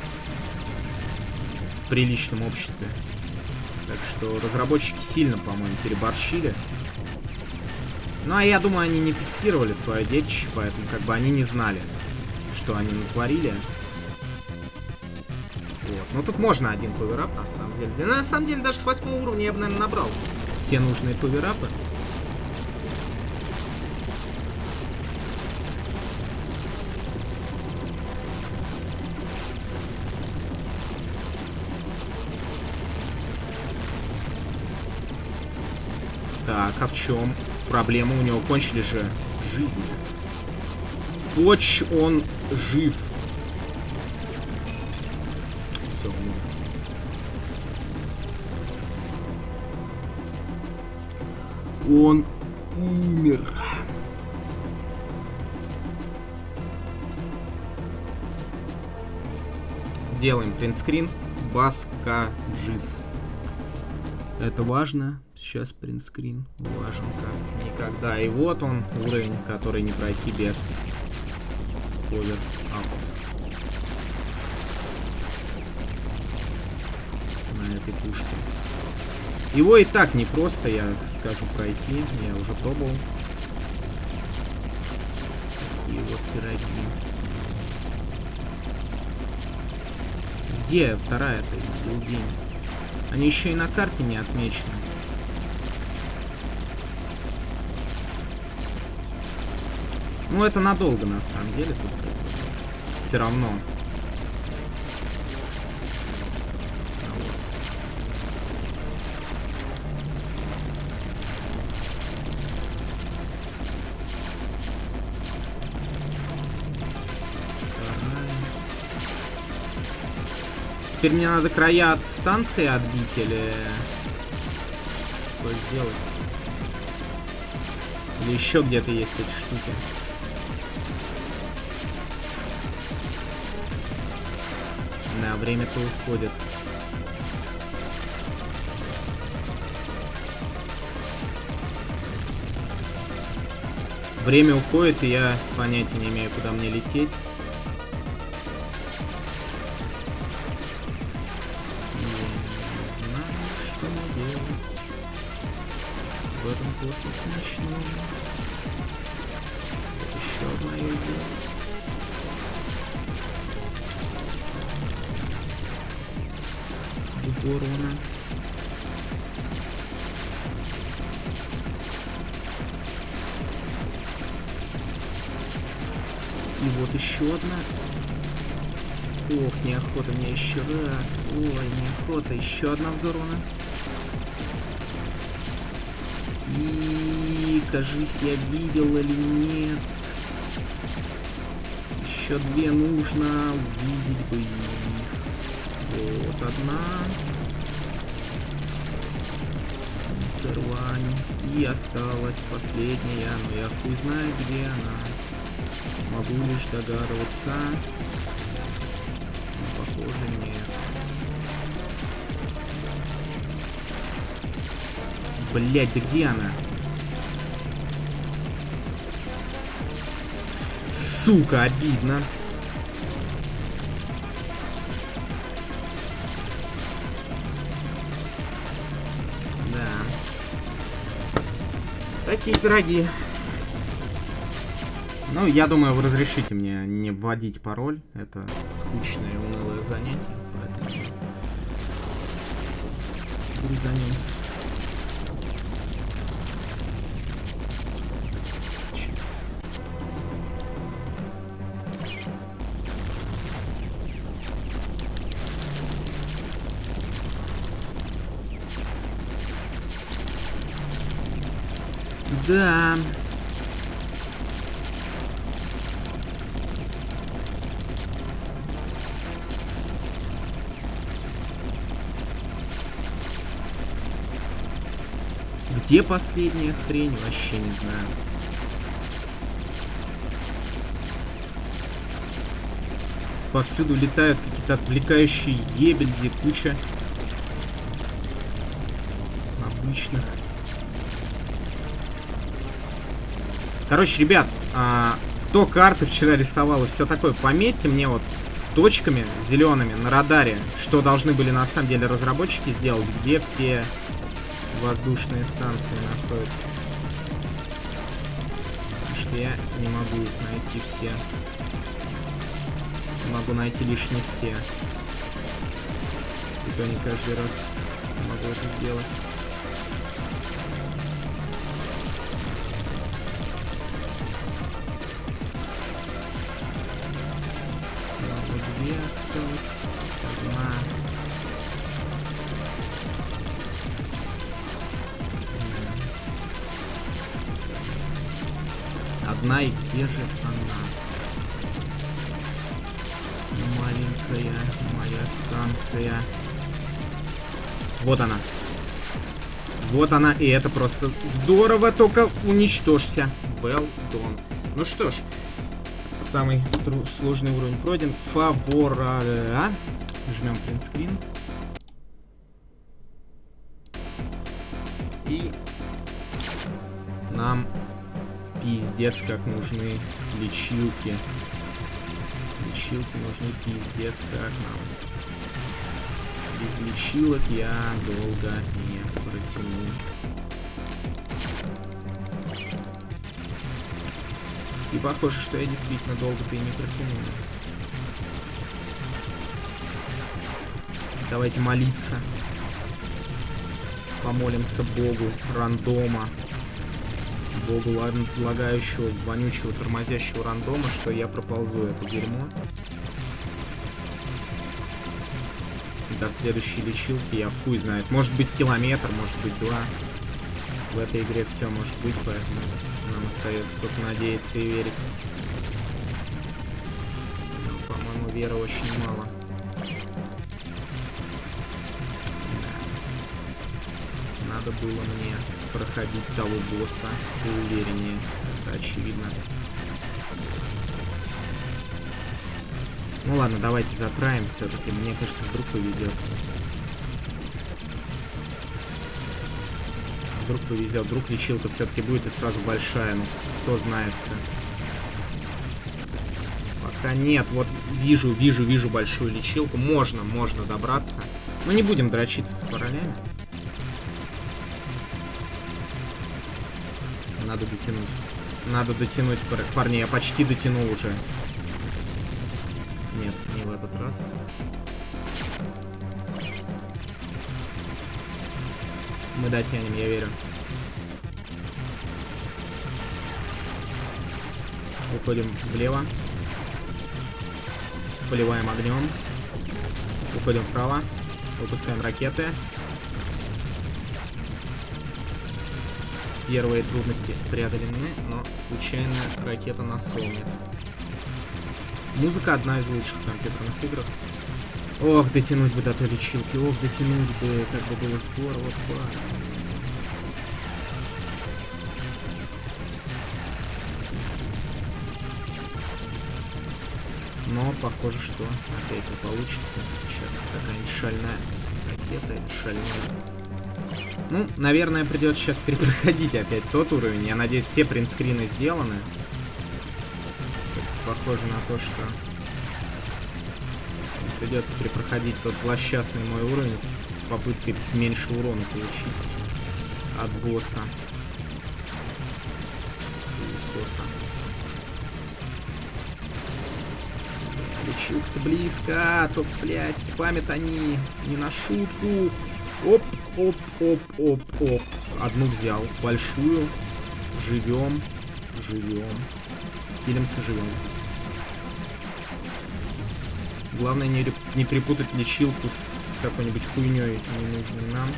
В приличном обществе. Так что разработчики сильно, по-моему, переборщили. Ну, а я думаю, они не тестировали свое детище, поэтому как бы они не знали, что они натворили. Вот. Ну, тут можно один паверап, на самом деле. Но, на самом деле, даже с восьмого уровня я бы, наверное, набрал все нужные паверапы. Так, а в чем проблема? У него кончили же жизни. Поч, он жив. Все, ну. Он умер. Делаем принтскрин. Баскаджис. Это важно. Сейчас принтскрин важен как никогда. И вот он, уровень, который не пройти без повер-апов. На этой пушке. Его и так непросто, я скажу, пройти. Я уже пробовал. Такие вот пироги. Где вторая-то билдинг? Они еще и на карте не отмечены. Ну, это надолго, на самом деле, тут все равно. А вот. Теперь мне надо края от станции отбить или что сделать? Или еще где-то есть эти штуки? Да, время-то уходит. Время уходит, и я понятия не имею, куда мне лететь. Не знаю, что мне делать в этом космосе ночном. Вот еще одна идея. Взорвано. И вот еще одна. Ох, неохота мне еще раз. Ой, неохота. Еще одна взорвана. И кажись, я видел или нет. Еще две нужно. Увидеть бы их. Вот одна. Здоровань. И осталась последняя. Но я хуй знаю, где она. Могу лишь догадываться. Но, похоже, нет. Блять, да где она? Сука, обидно. Да. Такие пироги. Ну, я думаю, вы разрешите мне не вводить пароль. Это скучное и унылое занятие. Поэтому грузанемся. Да. Где последняя хрень? Вообще не знаю. Повсюду летают какие-то отвлекающие ебельди, куча обычных. Короче, ребят, а, кто карты вчера рисовал и все такое, пометьте мне вот точками зелеными на радаре, что должны были на самом деле разработчики сделать, где все воздушные станции находятся. Потому что я не могу их найти все. Могу найти лишь не все. И то не каждый раз могу это сделать. Две осталось. Одна. Одна, и где же она? Маленькая моя станция. Вот она. Вот она, и это просто здорово, только уничтожься. Well done. Ну что ж. Самый сложный уровень пройден. Фавора. Жмем принтскрин. И нам пиздец как нужны лечилки. Лечилки нужны пиздец как нам. Без лечилок я долго не протяну. И похоже, что я действительно долго-то и не протяну. Давайте молиться. Помолимся Богу рандома. Богу лагающего, вонючего, тормозящего рандома, что я проползу это дерьмо. До следующей лечилки я хуй знает. Может быть километр, может быть два. В этой игре все может быть, поэтому нам остается только надеяться и верить. Но, по-моему, веры очень мало. Да. Надо было мне проходить того босса увереннее. Это очевидно. Ну ладно, давайте затраим все-таки. Мне кажется, вдруг повезет. Вдруг повезет, вдруг лечилка все-таки будет и сразу большая, ну кто знает-то. Пока нет, вот вижу, вижу, вижу большую лечилку. Можно, можно добраться. Но не будем дрочиться с паролями. Надо дотянуть. Надо дотянуть, парни, я почти дотянул уже. Нет, не в этот раз. Мы дотянем, я верю. Уходим влево. Поливаем огнем. Уходим вправо. Выпускаем ракеты. Первые трудности преодолены, но случайно ракета нас сломит. Музыка одна из лучших в компьютерных играх. Ох, дотянуть бы до той лечилки. Ох, дотянуть бы, как бы было здорово. Но похоже, что опять не получится. Сейчас какая-нибудь шальная ракета или шальная. Ну, наверное, придется сейчас перепроходить опять тот уровень. Я надеюсь, все принтскрины сделаны. Похоже на то, что придется перепроходить тот злосчастный мой уровень с попыткой меньше урона получить от босса. Пылесоса. Лечилка-то близко, а то, блядь, спамят они не на шутку. Оп, оп, оп, оп, оп. Одну взял, большую. Живем, живем. Хилимся, живем. Главное не, не перепутать лечилку с какой-нибудь хуйней ненужной нам.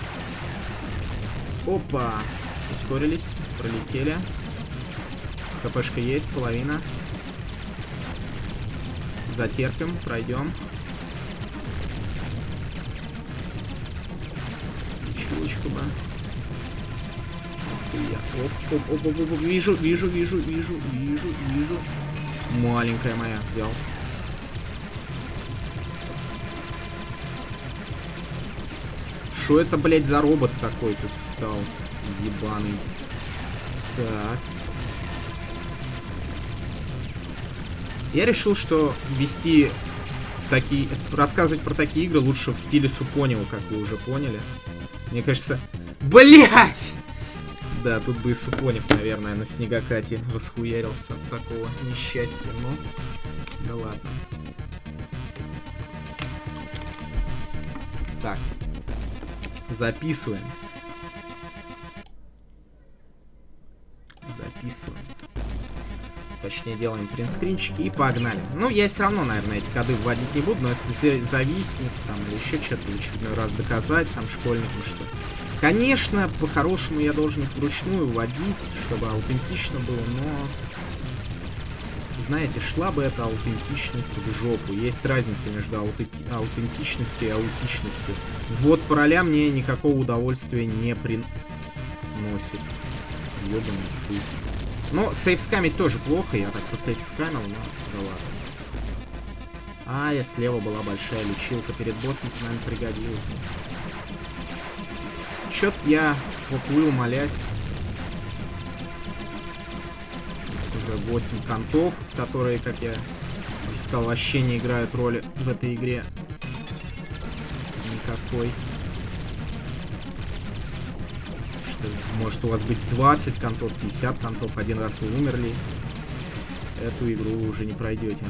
Опа! Ускорились, пролетели. ХПшка есть, половина. Затерпим, пройдем. Лечилочка бы. Оп, оп, оп, оп, оп, оп. Вижу, вижу, вижу, вижу, вижу, вижу. Маленькая моя, взял. Что это, блядь, за робот такой тут встал? Ебаный. Так. Я решил, что вести такие... рассказывать про такие игры лучше в стиле Супонева, как вы уже поняли. Мне кажется... Блять! Да, тут бы и Супонев, наверное, на снегокате восхуярился от такого несчастья, но... Да ладно. Так. Записываем. Записываем. Точнее, делаем принтскринчики и погнали. Ну, я все равно, наверное, эти коды вводить не буду, но если зависнет, там, или еще что-то, в очередной раз доказать, там, школьникам, что... Конечно, по-хорошему я должен их вручную вводить, чтобы аутентично было, но... Знаете, шла бы эта аутентичность в жопу. Есть разница между аутенти... аутентичностью и аутичностью. Вот пароля мне никакого удовольствия не приносит. Ёбаный стыд. Но сейфскамить тоже плохо, я так посейфскамил, но да ладно. А, я слева была большая лечилка перед боссом, наверное, пригодилась мне. Чё-то я поплыл, молясь. Уже восемь контов, которые, как я уже сказал, вообще не играют роли в этой игре. Никакой. Что, может у вас быть двадцать контов, пятьдесят контов, один раз вы умерли. Эту игру вы уже не пройдете.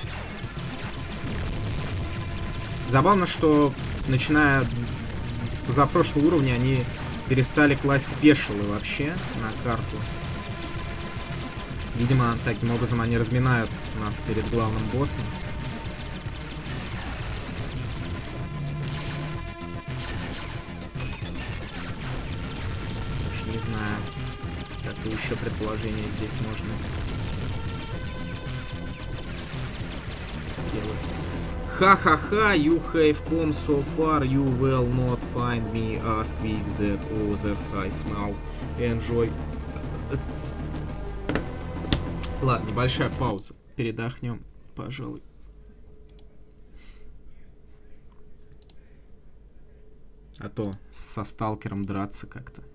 Забавно, что начиная с позапрошлого уровня они перестали класть спешилы вообще на карту. Видимо, таким образом они разминают нас перед главным боссом. Уж не знаю, какое еще предположение здесь можно сделать. Ха-ха-ха, you have come so far, you will not find me as quick that others I smell. Enjoy. Ладно, небольшая пауза. Передохнем, пожалуй. А то со сталкером драться как-то.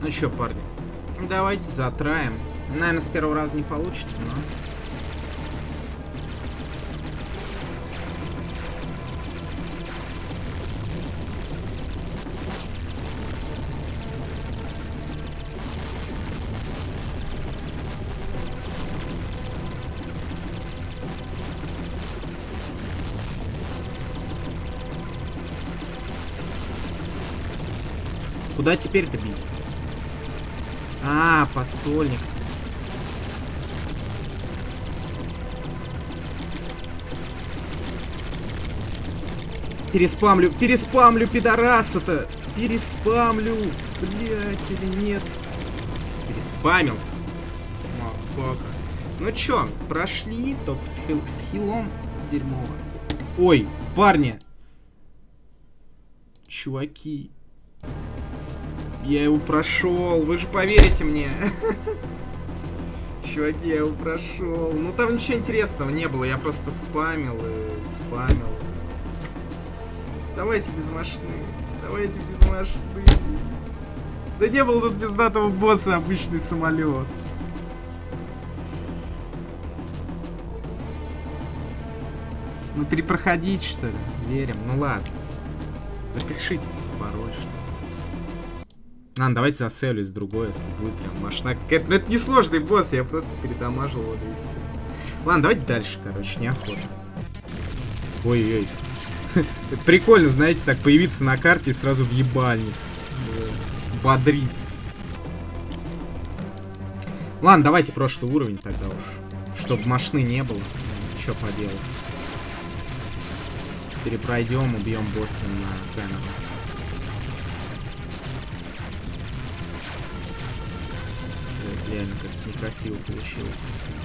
Ну чё, парни, давайте затраем. Наверное, с первого раза не получится, но... Куда теперь-то бить? А, подствольник. Переспамлю, переспамлю, пидораса-то! Переспамлю! Блять, или нет? Переспамил. Мафака. Ну чё, прошли, только с, хил, с хилом дерьмово. Ой, парни! Чуваки. Я его прошел, вы же поверите мне. Чуваки, я его прошел. Ну там ничего интересного не было, я просто спамил и спамил. Давайте без машины, давайте без машины. Да не было тут пиздатого босса, обычный самолет. Ну перепроходить, что ли? Верим, ну ладно. Запишите пароль, что ли. Ладно, давайте засейвлюсь другой, если будет прям машина какая-то. Ну это не сложный босс, я просто передамажил его, да и все. Ладно, давайте дальше, короче, неохота. Ой-ой. Это прикольно, знаете, так появиться на карте и сразу в ебальник. Бодрить. Ладно, давайте прошлый уровень тогда уж. Чтобы машины не было. Что поделать. Перепройдем, убьем босса на Кэмерон. Реально как некрасиво получилось.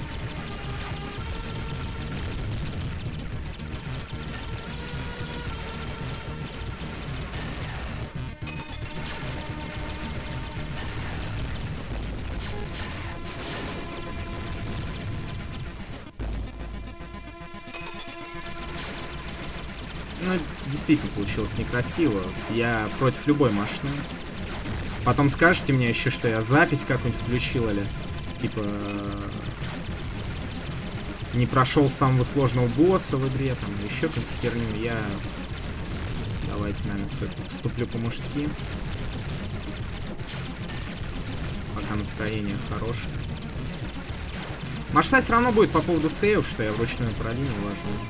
Ну, действительно получилось некрасиво. Я против любой машины. Потом скажете мне еще, что я запись какую-нибудь включил, или типа не прошел самого сложного босса в игре, там, еще какую-то херню. Я давайте, наверное, все-таки поступлю по-мужски. Пока настроение хорошее. Машина все равно будет по поводу сейв, что я вручную по линии ложу.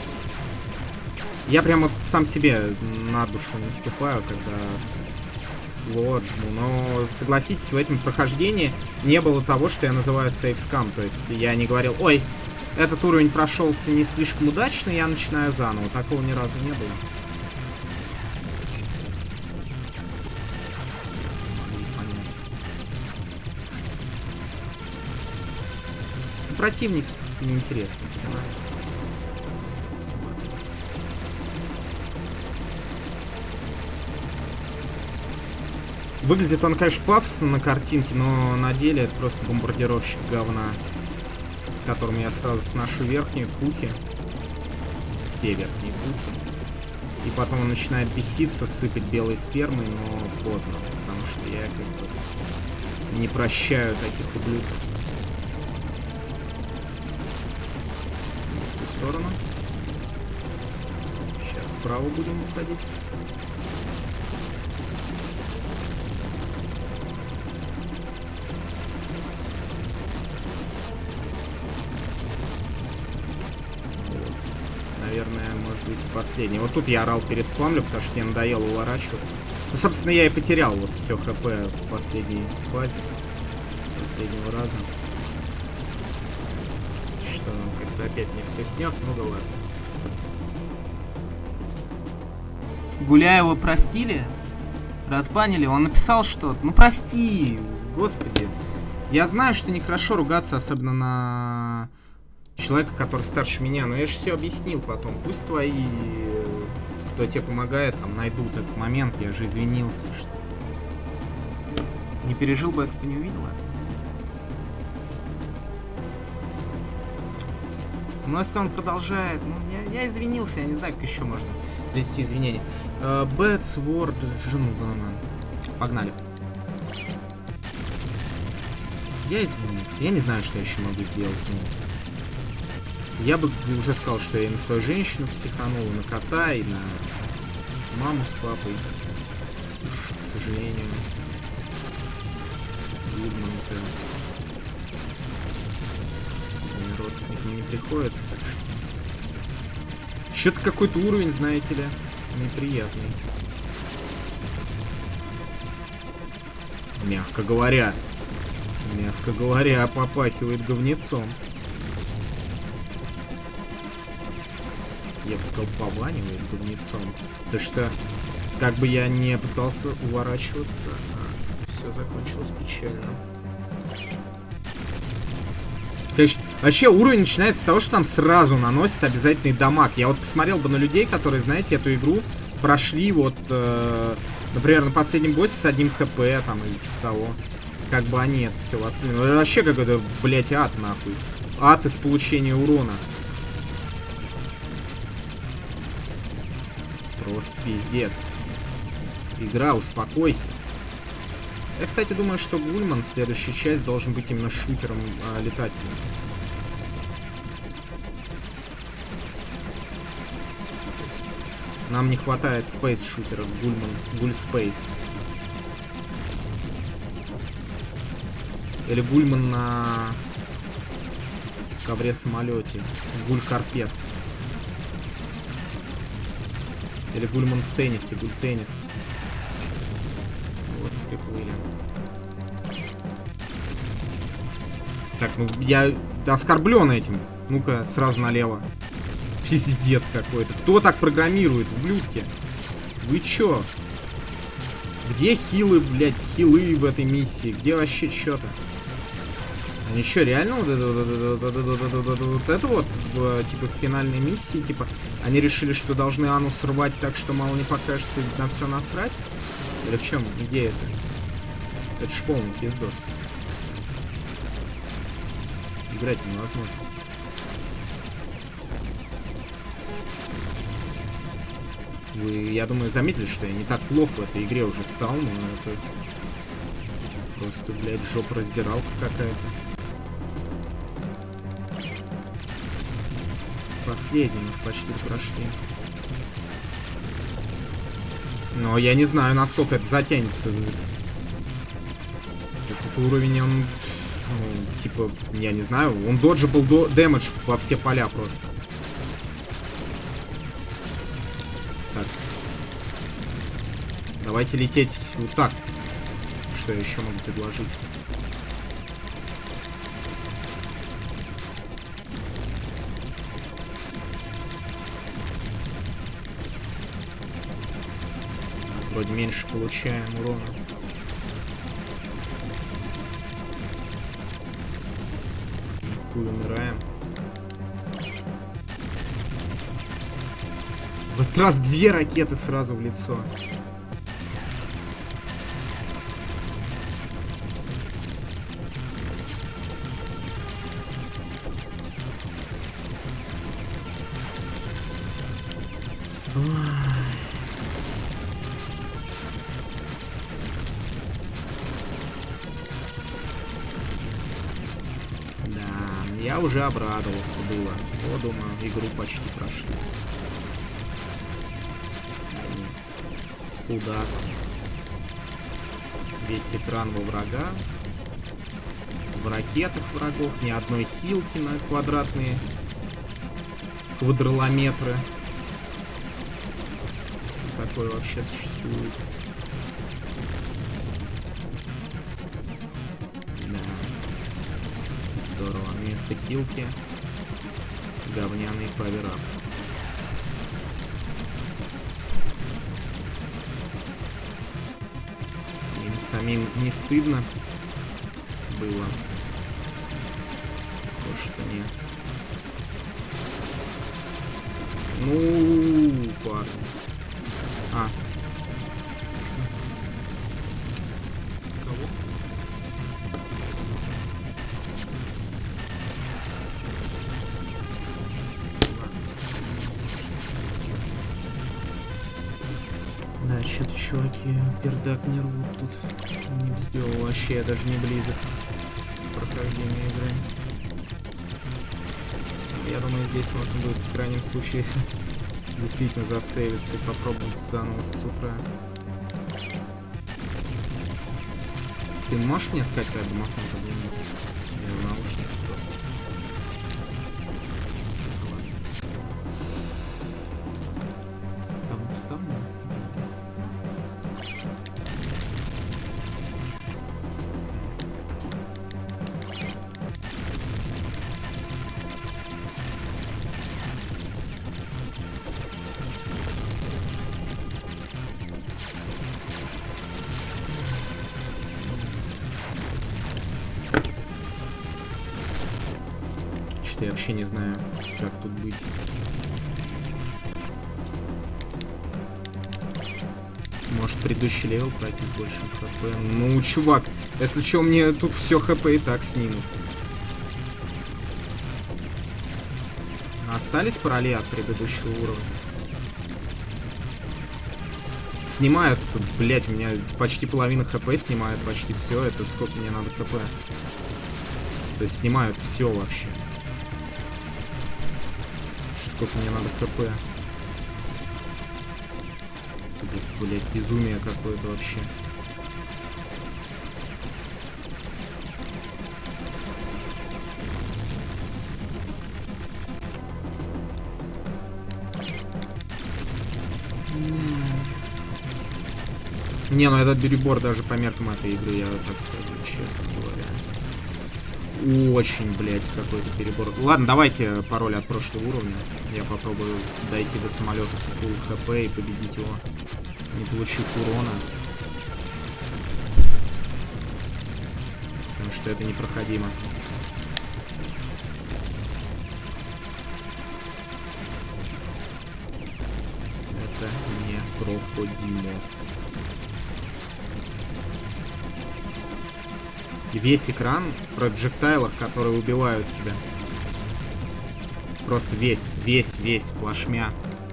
Я прям вот сам себе на душу наступаю, когда слот жму, но согласитесь, в этом прохождении не было того, что я называю сейфскам, то есть я не говорил, ой, этот уровень прошелся не слишком удачно, я начинаю заново, такого ни разу не было. Противник неинтересный. Выглядит он, конечно, пафосно на картинке, но на деле это просто бомбардировщик говна, которым я сразу сношу верхние пухи. Все верхние пухи. И потом он начинает беситься, сыпать белой спермой, но поздно, потому что я как бы не прощаю таких ублюдков. В ту сторону. Сейчас вправо будем уходить. Наверное, может быть, и последний. Вот тут я орал переспамлю, потому что мне надоело уворачиваться. Ну, собственно, я и потерял вот все хп в последней фазе. Последнего раза. Что, как-то опять мне все снес, ну да ладно. Гуляева простили? Разбанили? Он написал что-то. Ну прости, господи. Я знаю, что нехорошо ругаться, особенно на... человека, который старше меня, но я же все объяснил потом. Пусть твои, кто тебе помогает, там найдут этот момент. Я же извинился, что не пережил бы, если бы не увидел это. Но если он продолжает, ну я, я извинился, я не знаю, как еще можно привести извинения. Bad Sword, погнали. Я извинился. Я не знаю, что я еще могу сделать. Ну, я бы уже сказал, что я и на свою женщину психанул, и на кота, и на маму с папой. Уж, к сожалению. Гудман-то родственникам не приходится, так что... Что-то какой-то уровень, знаете ли, неприятный. Мягко говоря. Мягко говоря, попахивает говнецом. Я бы сказал, пованивает говнецом. Потому что, как бы я не пытался уворачиваться, а все закончилось печально. Конечно, вообще уровень начинается с того, что там сразу наносит обязательный дамаг. Я вот посмотрел бы на людей, которые, знаете, эту игру прошли вот, э, например, на последнем боссе с одним хп, там, или типа того. Как бы они это все восприняли. Ну, вообще какой-то, блять, ад, нахуй. Ад из получения урона. Просто пиздец. Игра, успокойся. Я, кстати, думаю, что Гульман, следующая часть, должен быть именно шутером э, летателем. То есть, нам не хватает спейс-шутеров. Гульман, Гуль Спейс. Или Гульман на ковре-самолете. Гуль Карпет. Или Гульман в теннисе. Гуль Теннис. Вот, приплыли. Так, ну я оскорблен этим. Ну-ка, сразу налево. Пиздец какой-то. Кто так программирует, ублюдки? Вы чё? Где хилы, блядь, хилы в этой миссии? Где вообще чё-то? Они что, реально вот это вот, вот, вот, вот это вот, типа, в финальной миссии, типа, они решили, что должны Анну срывать так, что мало не покажется, и на все насрать? Или в чем идея это? Это ж полный пиздос. Играть невозможно. Вы, я думаю, заметили, что я не так плохо в этой игре уже стал, но это просто, блядь, жопа-раздиралка какая-то. Последний, уж почти прошли. Но я не знаю, насколько это затянется. Этот уровень, он, ну, типа, я не знаю, он доджибл до дэмэдж во все поля просто. Так. Давайте лететь вот так. Что я еще могу предложить? Вроде меньше получаем урона. Хуй, умираем. В этот раз две ракеты сразу в лицо. Я уже обрадовался было. О, думаю, игру почти прошли. Куда там? Весь экран во врага. В ракетах врагов. Ни одной хилки на квадратные квадролометры. Если такое вообще существует. Здорово. Вместо хилки говняный паверап. Им самим не стыдно было? То, что нет. Ну, парни. А. Да, что-то чуваки пердак не рвут тут. Не сделал вообще, я даже не близок. прохождения игры. Я думаю, здесь можно будет в крайнем случае действительно засейвиться и попробовать заново с утра. Ты можешь мне сказать, когда домофон позвонит? Я в наушниках просто. Там обставлено? Я вообще не знаю, как тут быть. Может, предыдущий левел пройти с большим хп? Ну, чувак, если что, мне тут все хп и так снимут. Остались пароли от предыдущего уровня? Снимают, блять, у меня почти половина хп снимают, почти все. Это сколько мне надо хп? То есть снимают все вообще. Сколько мне надо хп. Это, блядь, безумие какое-то вообще. Не, ну этот перебор даже по меркам этой игры, я так скажу, честно говоря. Очень, блядь, какой-то перебор. Ладно, давайте пароль от прошлого уровня. Я попробую дойти до самолета с фулл хп и победить его, не получив урона. Потому что это непроходимо. Это непроходимо. И весь экран в проджектайлах, которые убивают тебя. Просто весь, весь, весь, плашмя.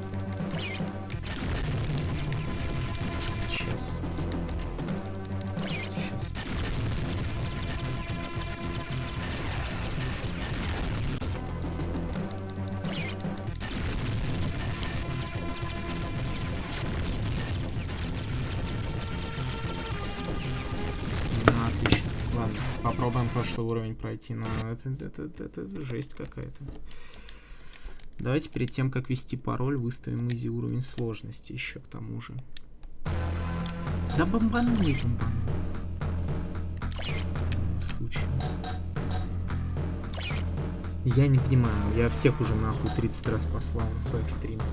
Сейчас. Сейчас. Ну, отлично. Ладно, попробуем прошлый уровень пройти. Но это, это, это, это жесть какая-то. Давайте перед тем, как ввести пароль, выставим изи уровень сложности еще к тому же. Да бомбану, не бомбану. В случае. Я не понимаю, я всех уже нахуй тридцать раз послал на своих стримах.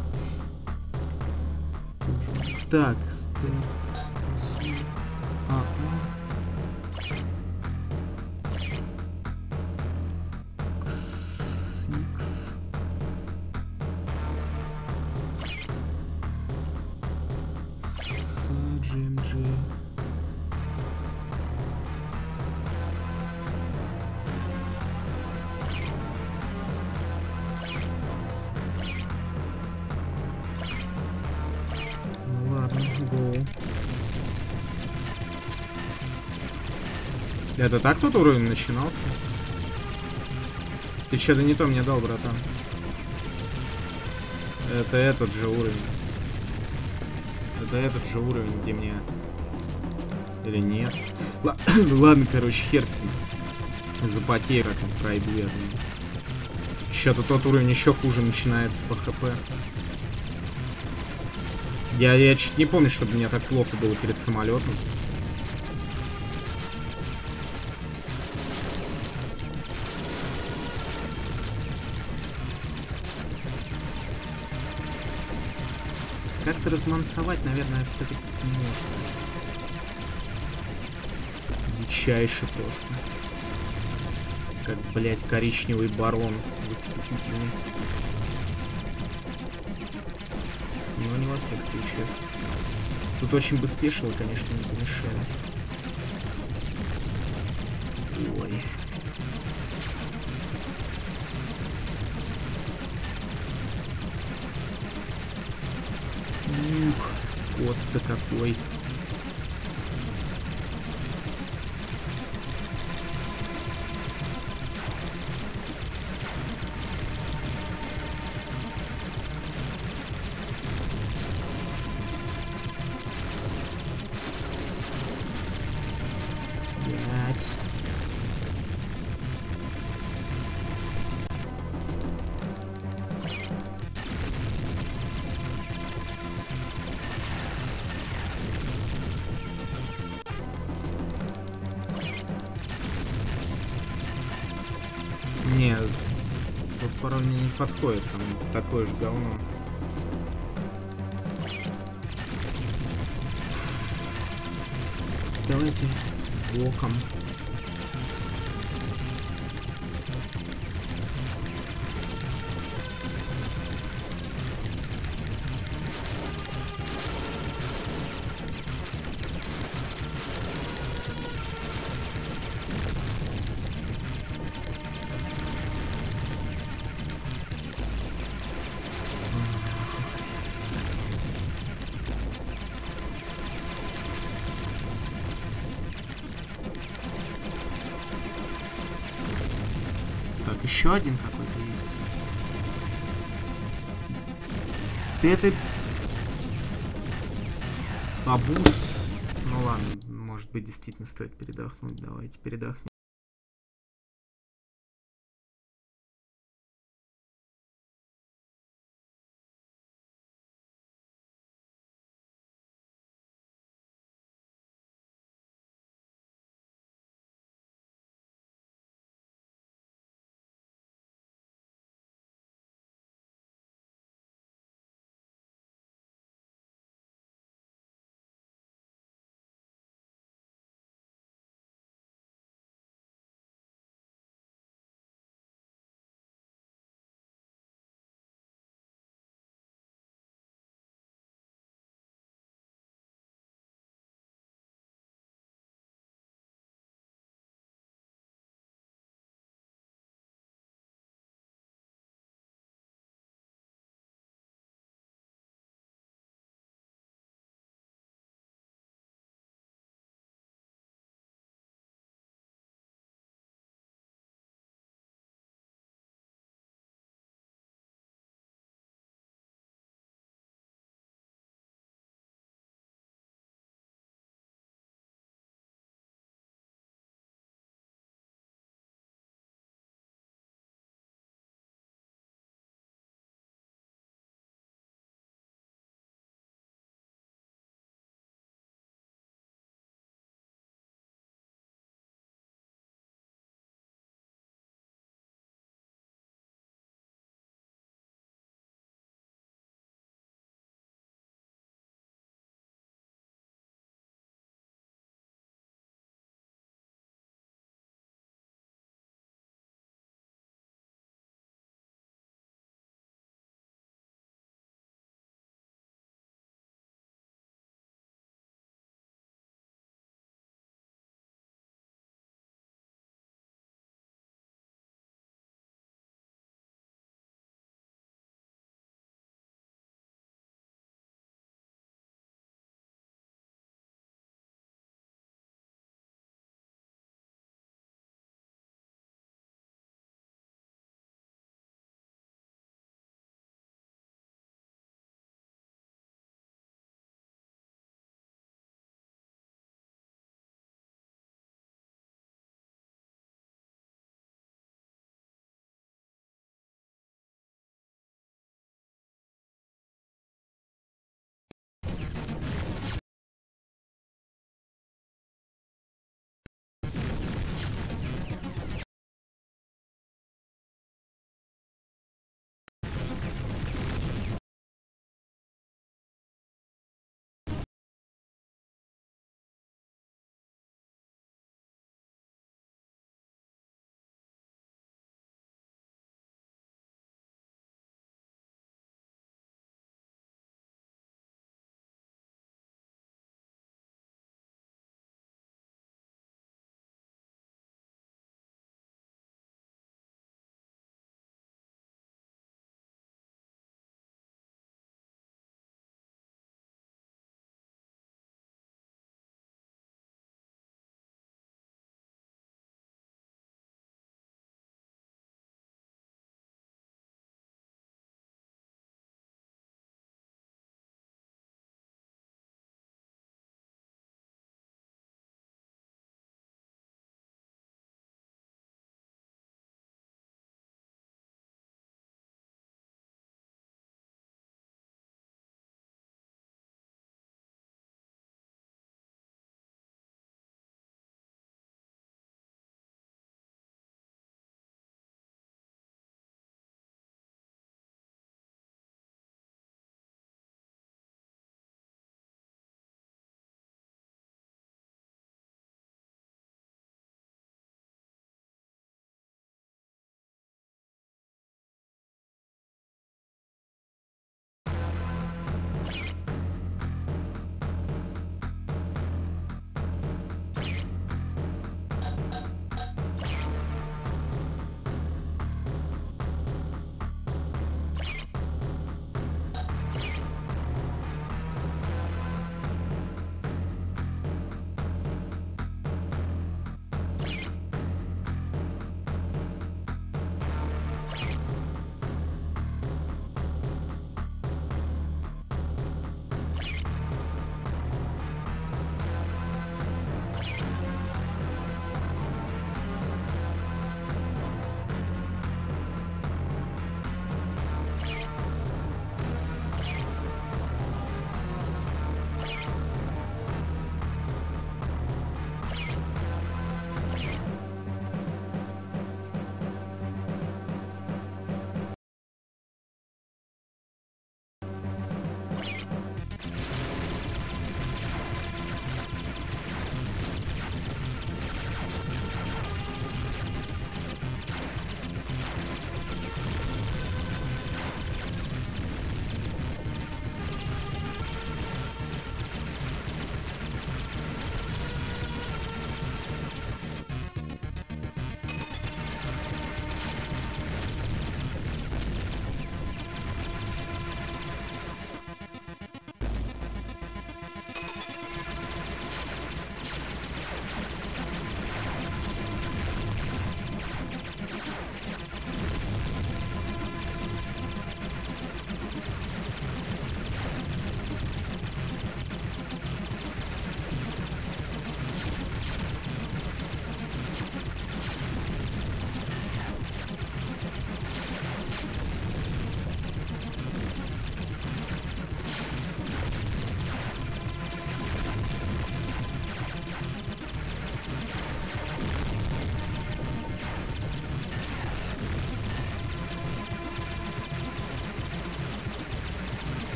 Так, степ. А, это так тот уровень начинался? Ты что-то не то мне дал, братан. Это этот же уровень. Это этот же уровень, где мне... Или нет? Л Ладно, короче, хер с ним. Запотею, как он пройду, я думаю. Что-то тот уровень еще хуже начинается по хп. Я, я чуть не помню, чтобы мне так плохо было перед самолетом. Как-то размансовать, наверное, все-таки можно. Дичайше просто. Как, блять, коричневый барон восхитительный. Но не во всех случаях. Тут очень бы спешило, конечно, не помешало. Ой. Ух, вот-то какой. мать. Нет, вот пароль мне не подходит, там такое же говно. Давайте блоком. Так, еще один какой-то есть. Ты это... Абуз. Ну ладно, может быть, действительно стоит передохнуть. Давайте передохнем.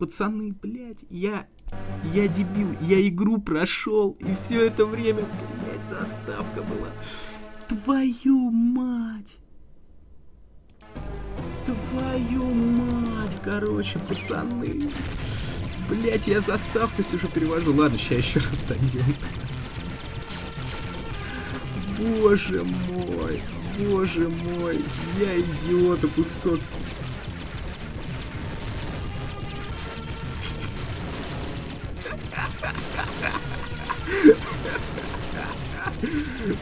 Пацаны, блядь, я... Я дебил, я игру прошел, и все это время, блядь, заставка была. Твою мать! Твою мать, короче, пацаны. Блядь, я заставку уже перевожу. Ладно, сейчас еще раз дойдем. Боже мой, боже мой, я идиот, кусок. Ой,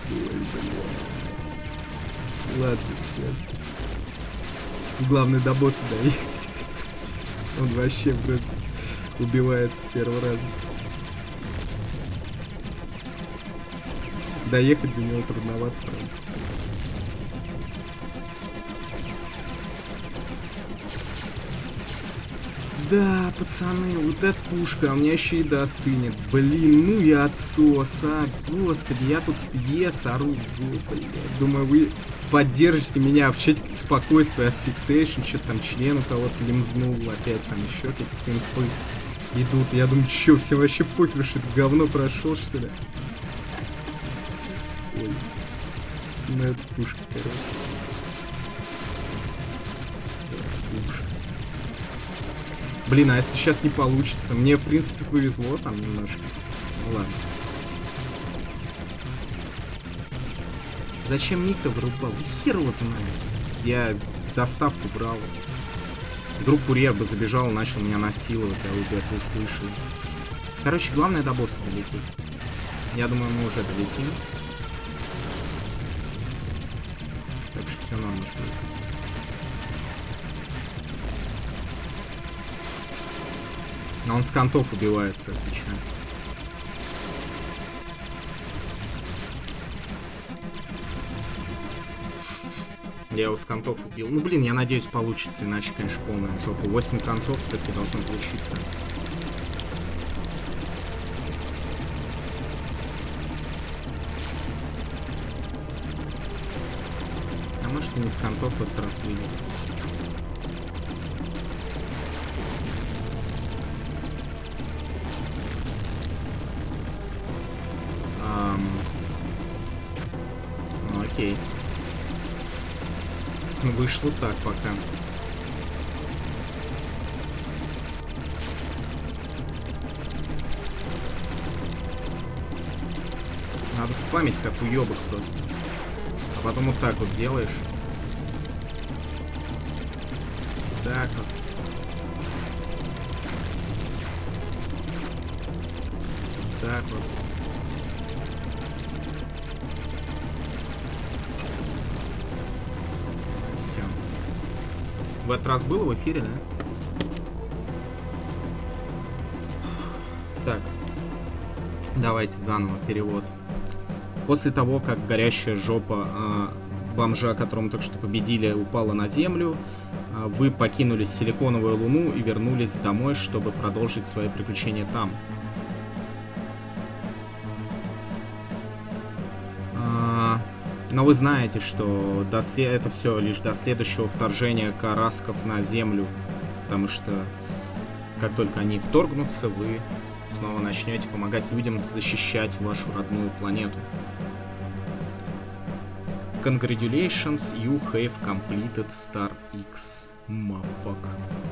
ладно, сейчас. Главное до босса доехать. Он вообще просто убивается с первого раза. Доехать до него трудновато, правда. Да, пацаны, вот эта пушка, а у меня еще еда остынет. Блин, ну я отсос, а. Господи, я тут ес, ору, блин. Думаю, вы поддержите меня в чатике спокойствия, асфиксейшн, что-то там член у кого-то лимзнул, опять там еще какие-то инфы идут. Я думаю, что, всем вообще похер, что это говно прошел, что ли? Ой, ну это пушка, короче. Пушка. Блин, а если сейчас не получится? Мне, в принципе, повезло там немножко. Ну ладно. Зачем Мика вырубал? Хер его знает. Я доставку брал. Вдруг курьер бы забежал и начал меня насиловать, а вы бы это услышали. Короче, главное до босса долететь. Я думаю, мы уже долетим. Так что все нормально. А он с контов убивается, если что. Я его с контов убил. Ну, блин, я надеюсь, получится. Иначе, конечно, полная жопа. восемь контов все-таки должно получиться. А может, и не с контов в этот раз выйдет. Окей. Вышло так пока. Надо спамить как уёбок просто. А потом вот так вот делаешь. Так вот. Так вот. В этот раз было в эфире, да? Так. Давайте заново перевод. После того, как горящая жопа э, бомжа, которого мы только что победили, упала на землю, э, вы покинули Силиконовую Луну и вернулись домой, чтобы продолжить свои приключения там. Но вы знаете, что до след... это все лишь до следующего вторжения карасков на Землю. Потому что как только они вторгнутся, вы снова начнете помогать людям защищать вашу родную планету. Congratulations, you have completed Star X. Motherfuck.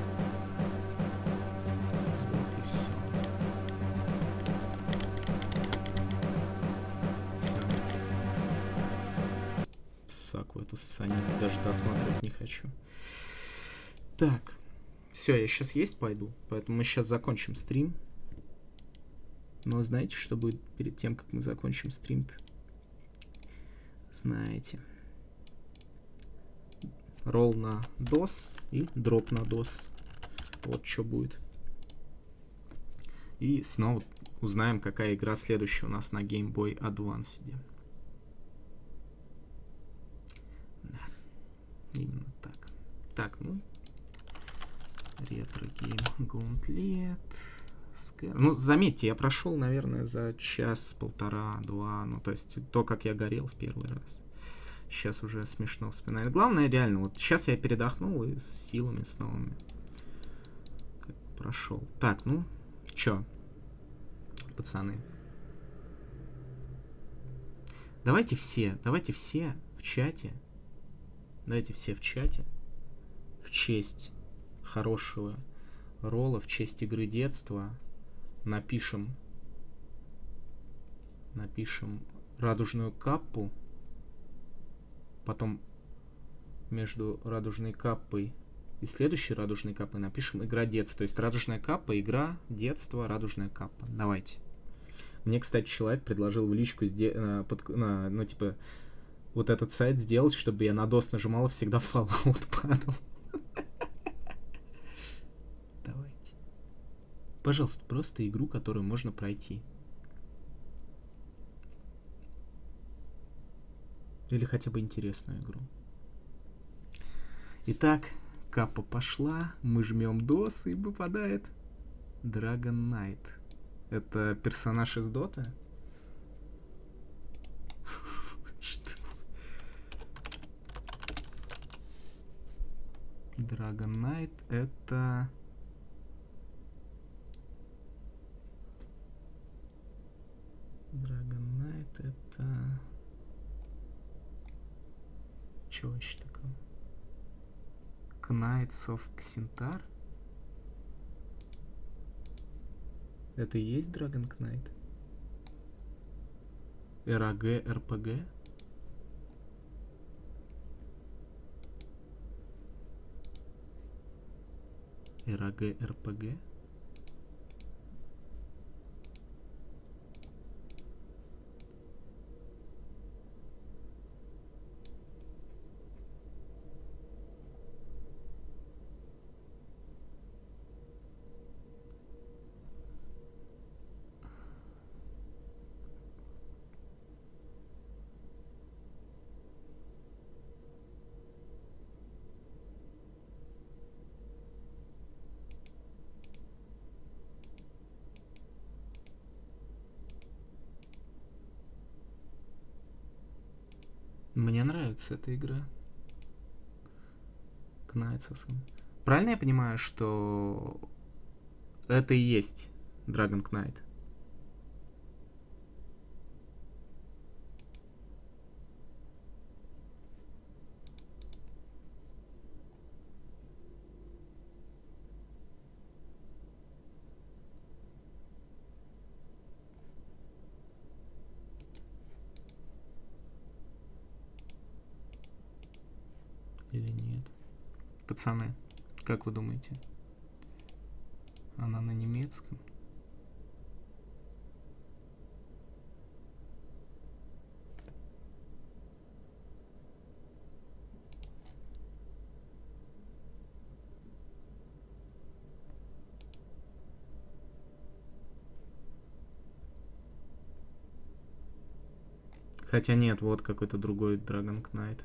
Эту саню даже досматривать не хочу. Так. Все, я сейчас есть пойду. Поэтому мы сейчас закончим стрим. Но знаете, что будет перед тем, как мы закончим стрим-то? Знаете. Ролл на дос и дроп на дос. Вот что будет. И снова узнаем, какая игра следующая у нас на Game Boy Advance. Именно так. Так, ну. Ретро-гейм Gauntlet. Scare. Ну, заметьте, я прошел, наверное, за час, полтора, два. Ну, то есть, то, как я горел в первый раз. Сейчас уже смешно вспоминать. Главное, реально, вот сейчас я передохнул и с силами, с новыми. прошел. Так, ну, чё, пацаны. Давайте все, давайте все в чате. Давайте все в чате. В честь хорошего ролла, в честь игры детства напишем. Напишем радужную каппу. Потом между радужной каппой и следующей радужной каппой напишем игра детства. То есть радужная каппа, игра, детство, радужная каппа. Давайте. Мне, кстати, человек предложил в личку, на, под, на, ну, типа, вот этот сайт сделать, чтобы я на дос нажимал и всегда в Fallout падал. Давайте. Пожалуйста, просто игру, которую можно пройти. Или хотя бы интересную игру. Итак, капа пошла, мы жмем дос, и выпадает Dragon Knight. Это персонаж из Доты? Что? Dragon Knight это... Dragon Knight это... Чего вообще такое? Knights of Xentar? Это и есть Dragon Knight? эр а джи эр пи джи? эр а джи эр пи джи? Мне нравится эта игра. Knights of... Правильно я понимаю, что это и есть Dragon Knight? Или нет? Пацаны, как вы думаете? Она на немецком? Хотя нет, вот какой-то другой Dragon Knight.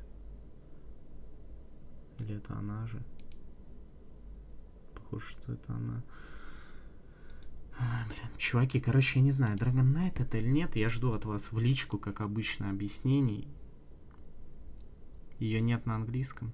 Или это она же? Похоже, что это она. А, блин, чуваки, короче, я не знаю, Dragon Knight это или нет. Я жду от вас в личку, как обычно, объяснений. Ее нет на английском.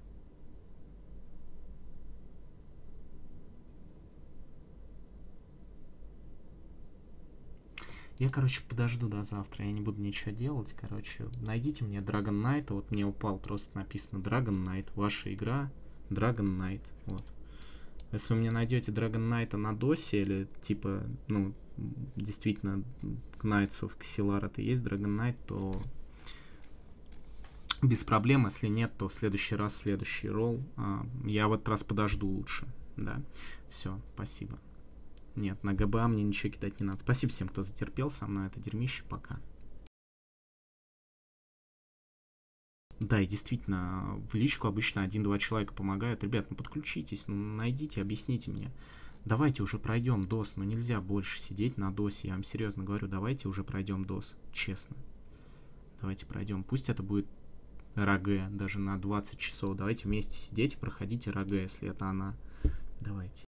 Я, короче, подожду до завтра, я не буду ничего делать, короче. Найдите мне Dragon Knight, вот мне упал, просто написано Dragon Knight, ваша игра, Dragon Knight, вот. Если вы мне найдете Dragon Knight на досе, или, типа, ну, действительно, Knights of Xelar это и есть Dragon Knight, то без проблем, если нет, то в следующий раз, следующий ролл, а, я в этот раз подожду лучше, да. Все, спасибо. Нет, на ГБА мне ничего кидать не надо. Спасибо всем, кто затерпел со мной это дерьмище. Пока. Да, и действительно, в личку обычно один-два человека помогают. Ребят, ну подключитесь, ну найдите, объясните мне. Давайте уже пройдем дос. Ну нельзя больше сидеть на досе. Я вам серьезно говорю, давайте уже пройдем дос. Честно. Давайте пройдем. Пусть это будет эр а джи даже на двадцать часов. Давайте вместе сидеть и проходить эр а джи, если это она. Давайте.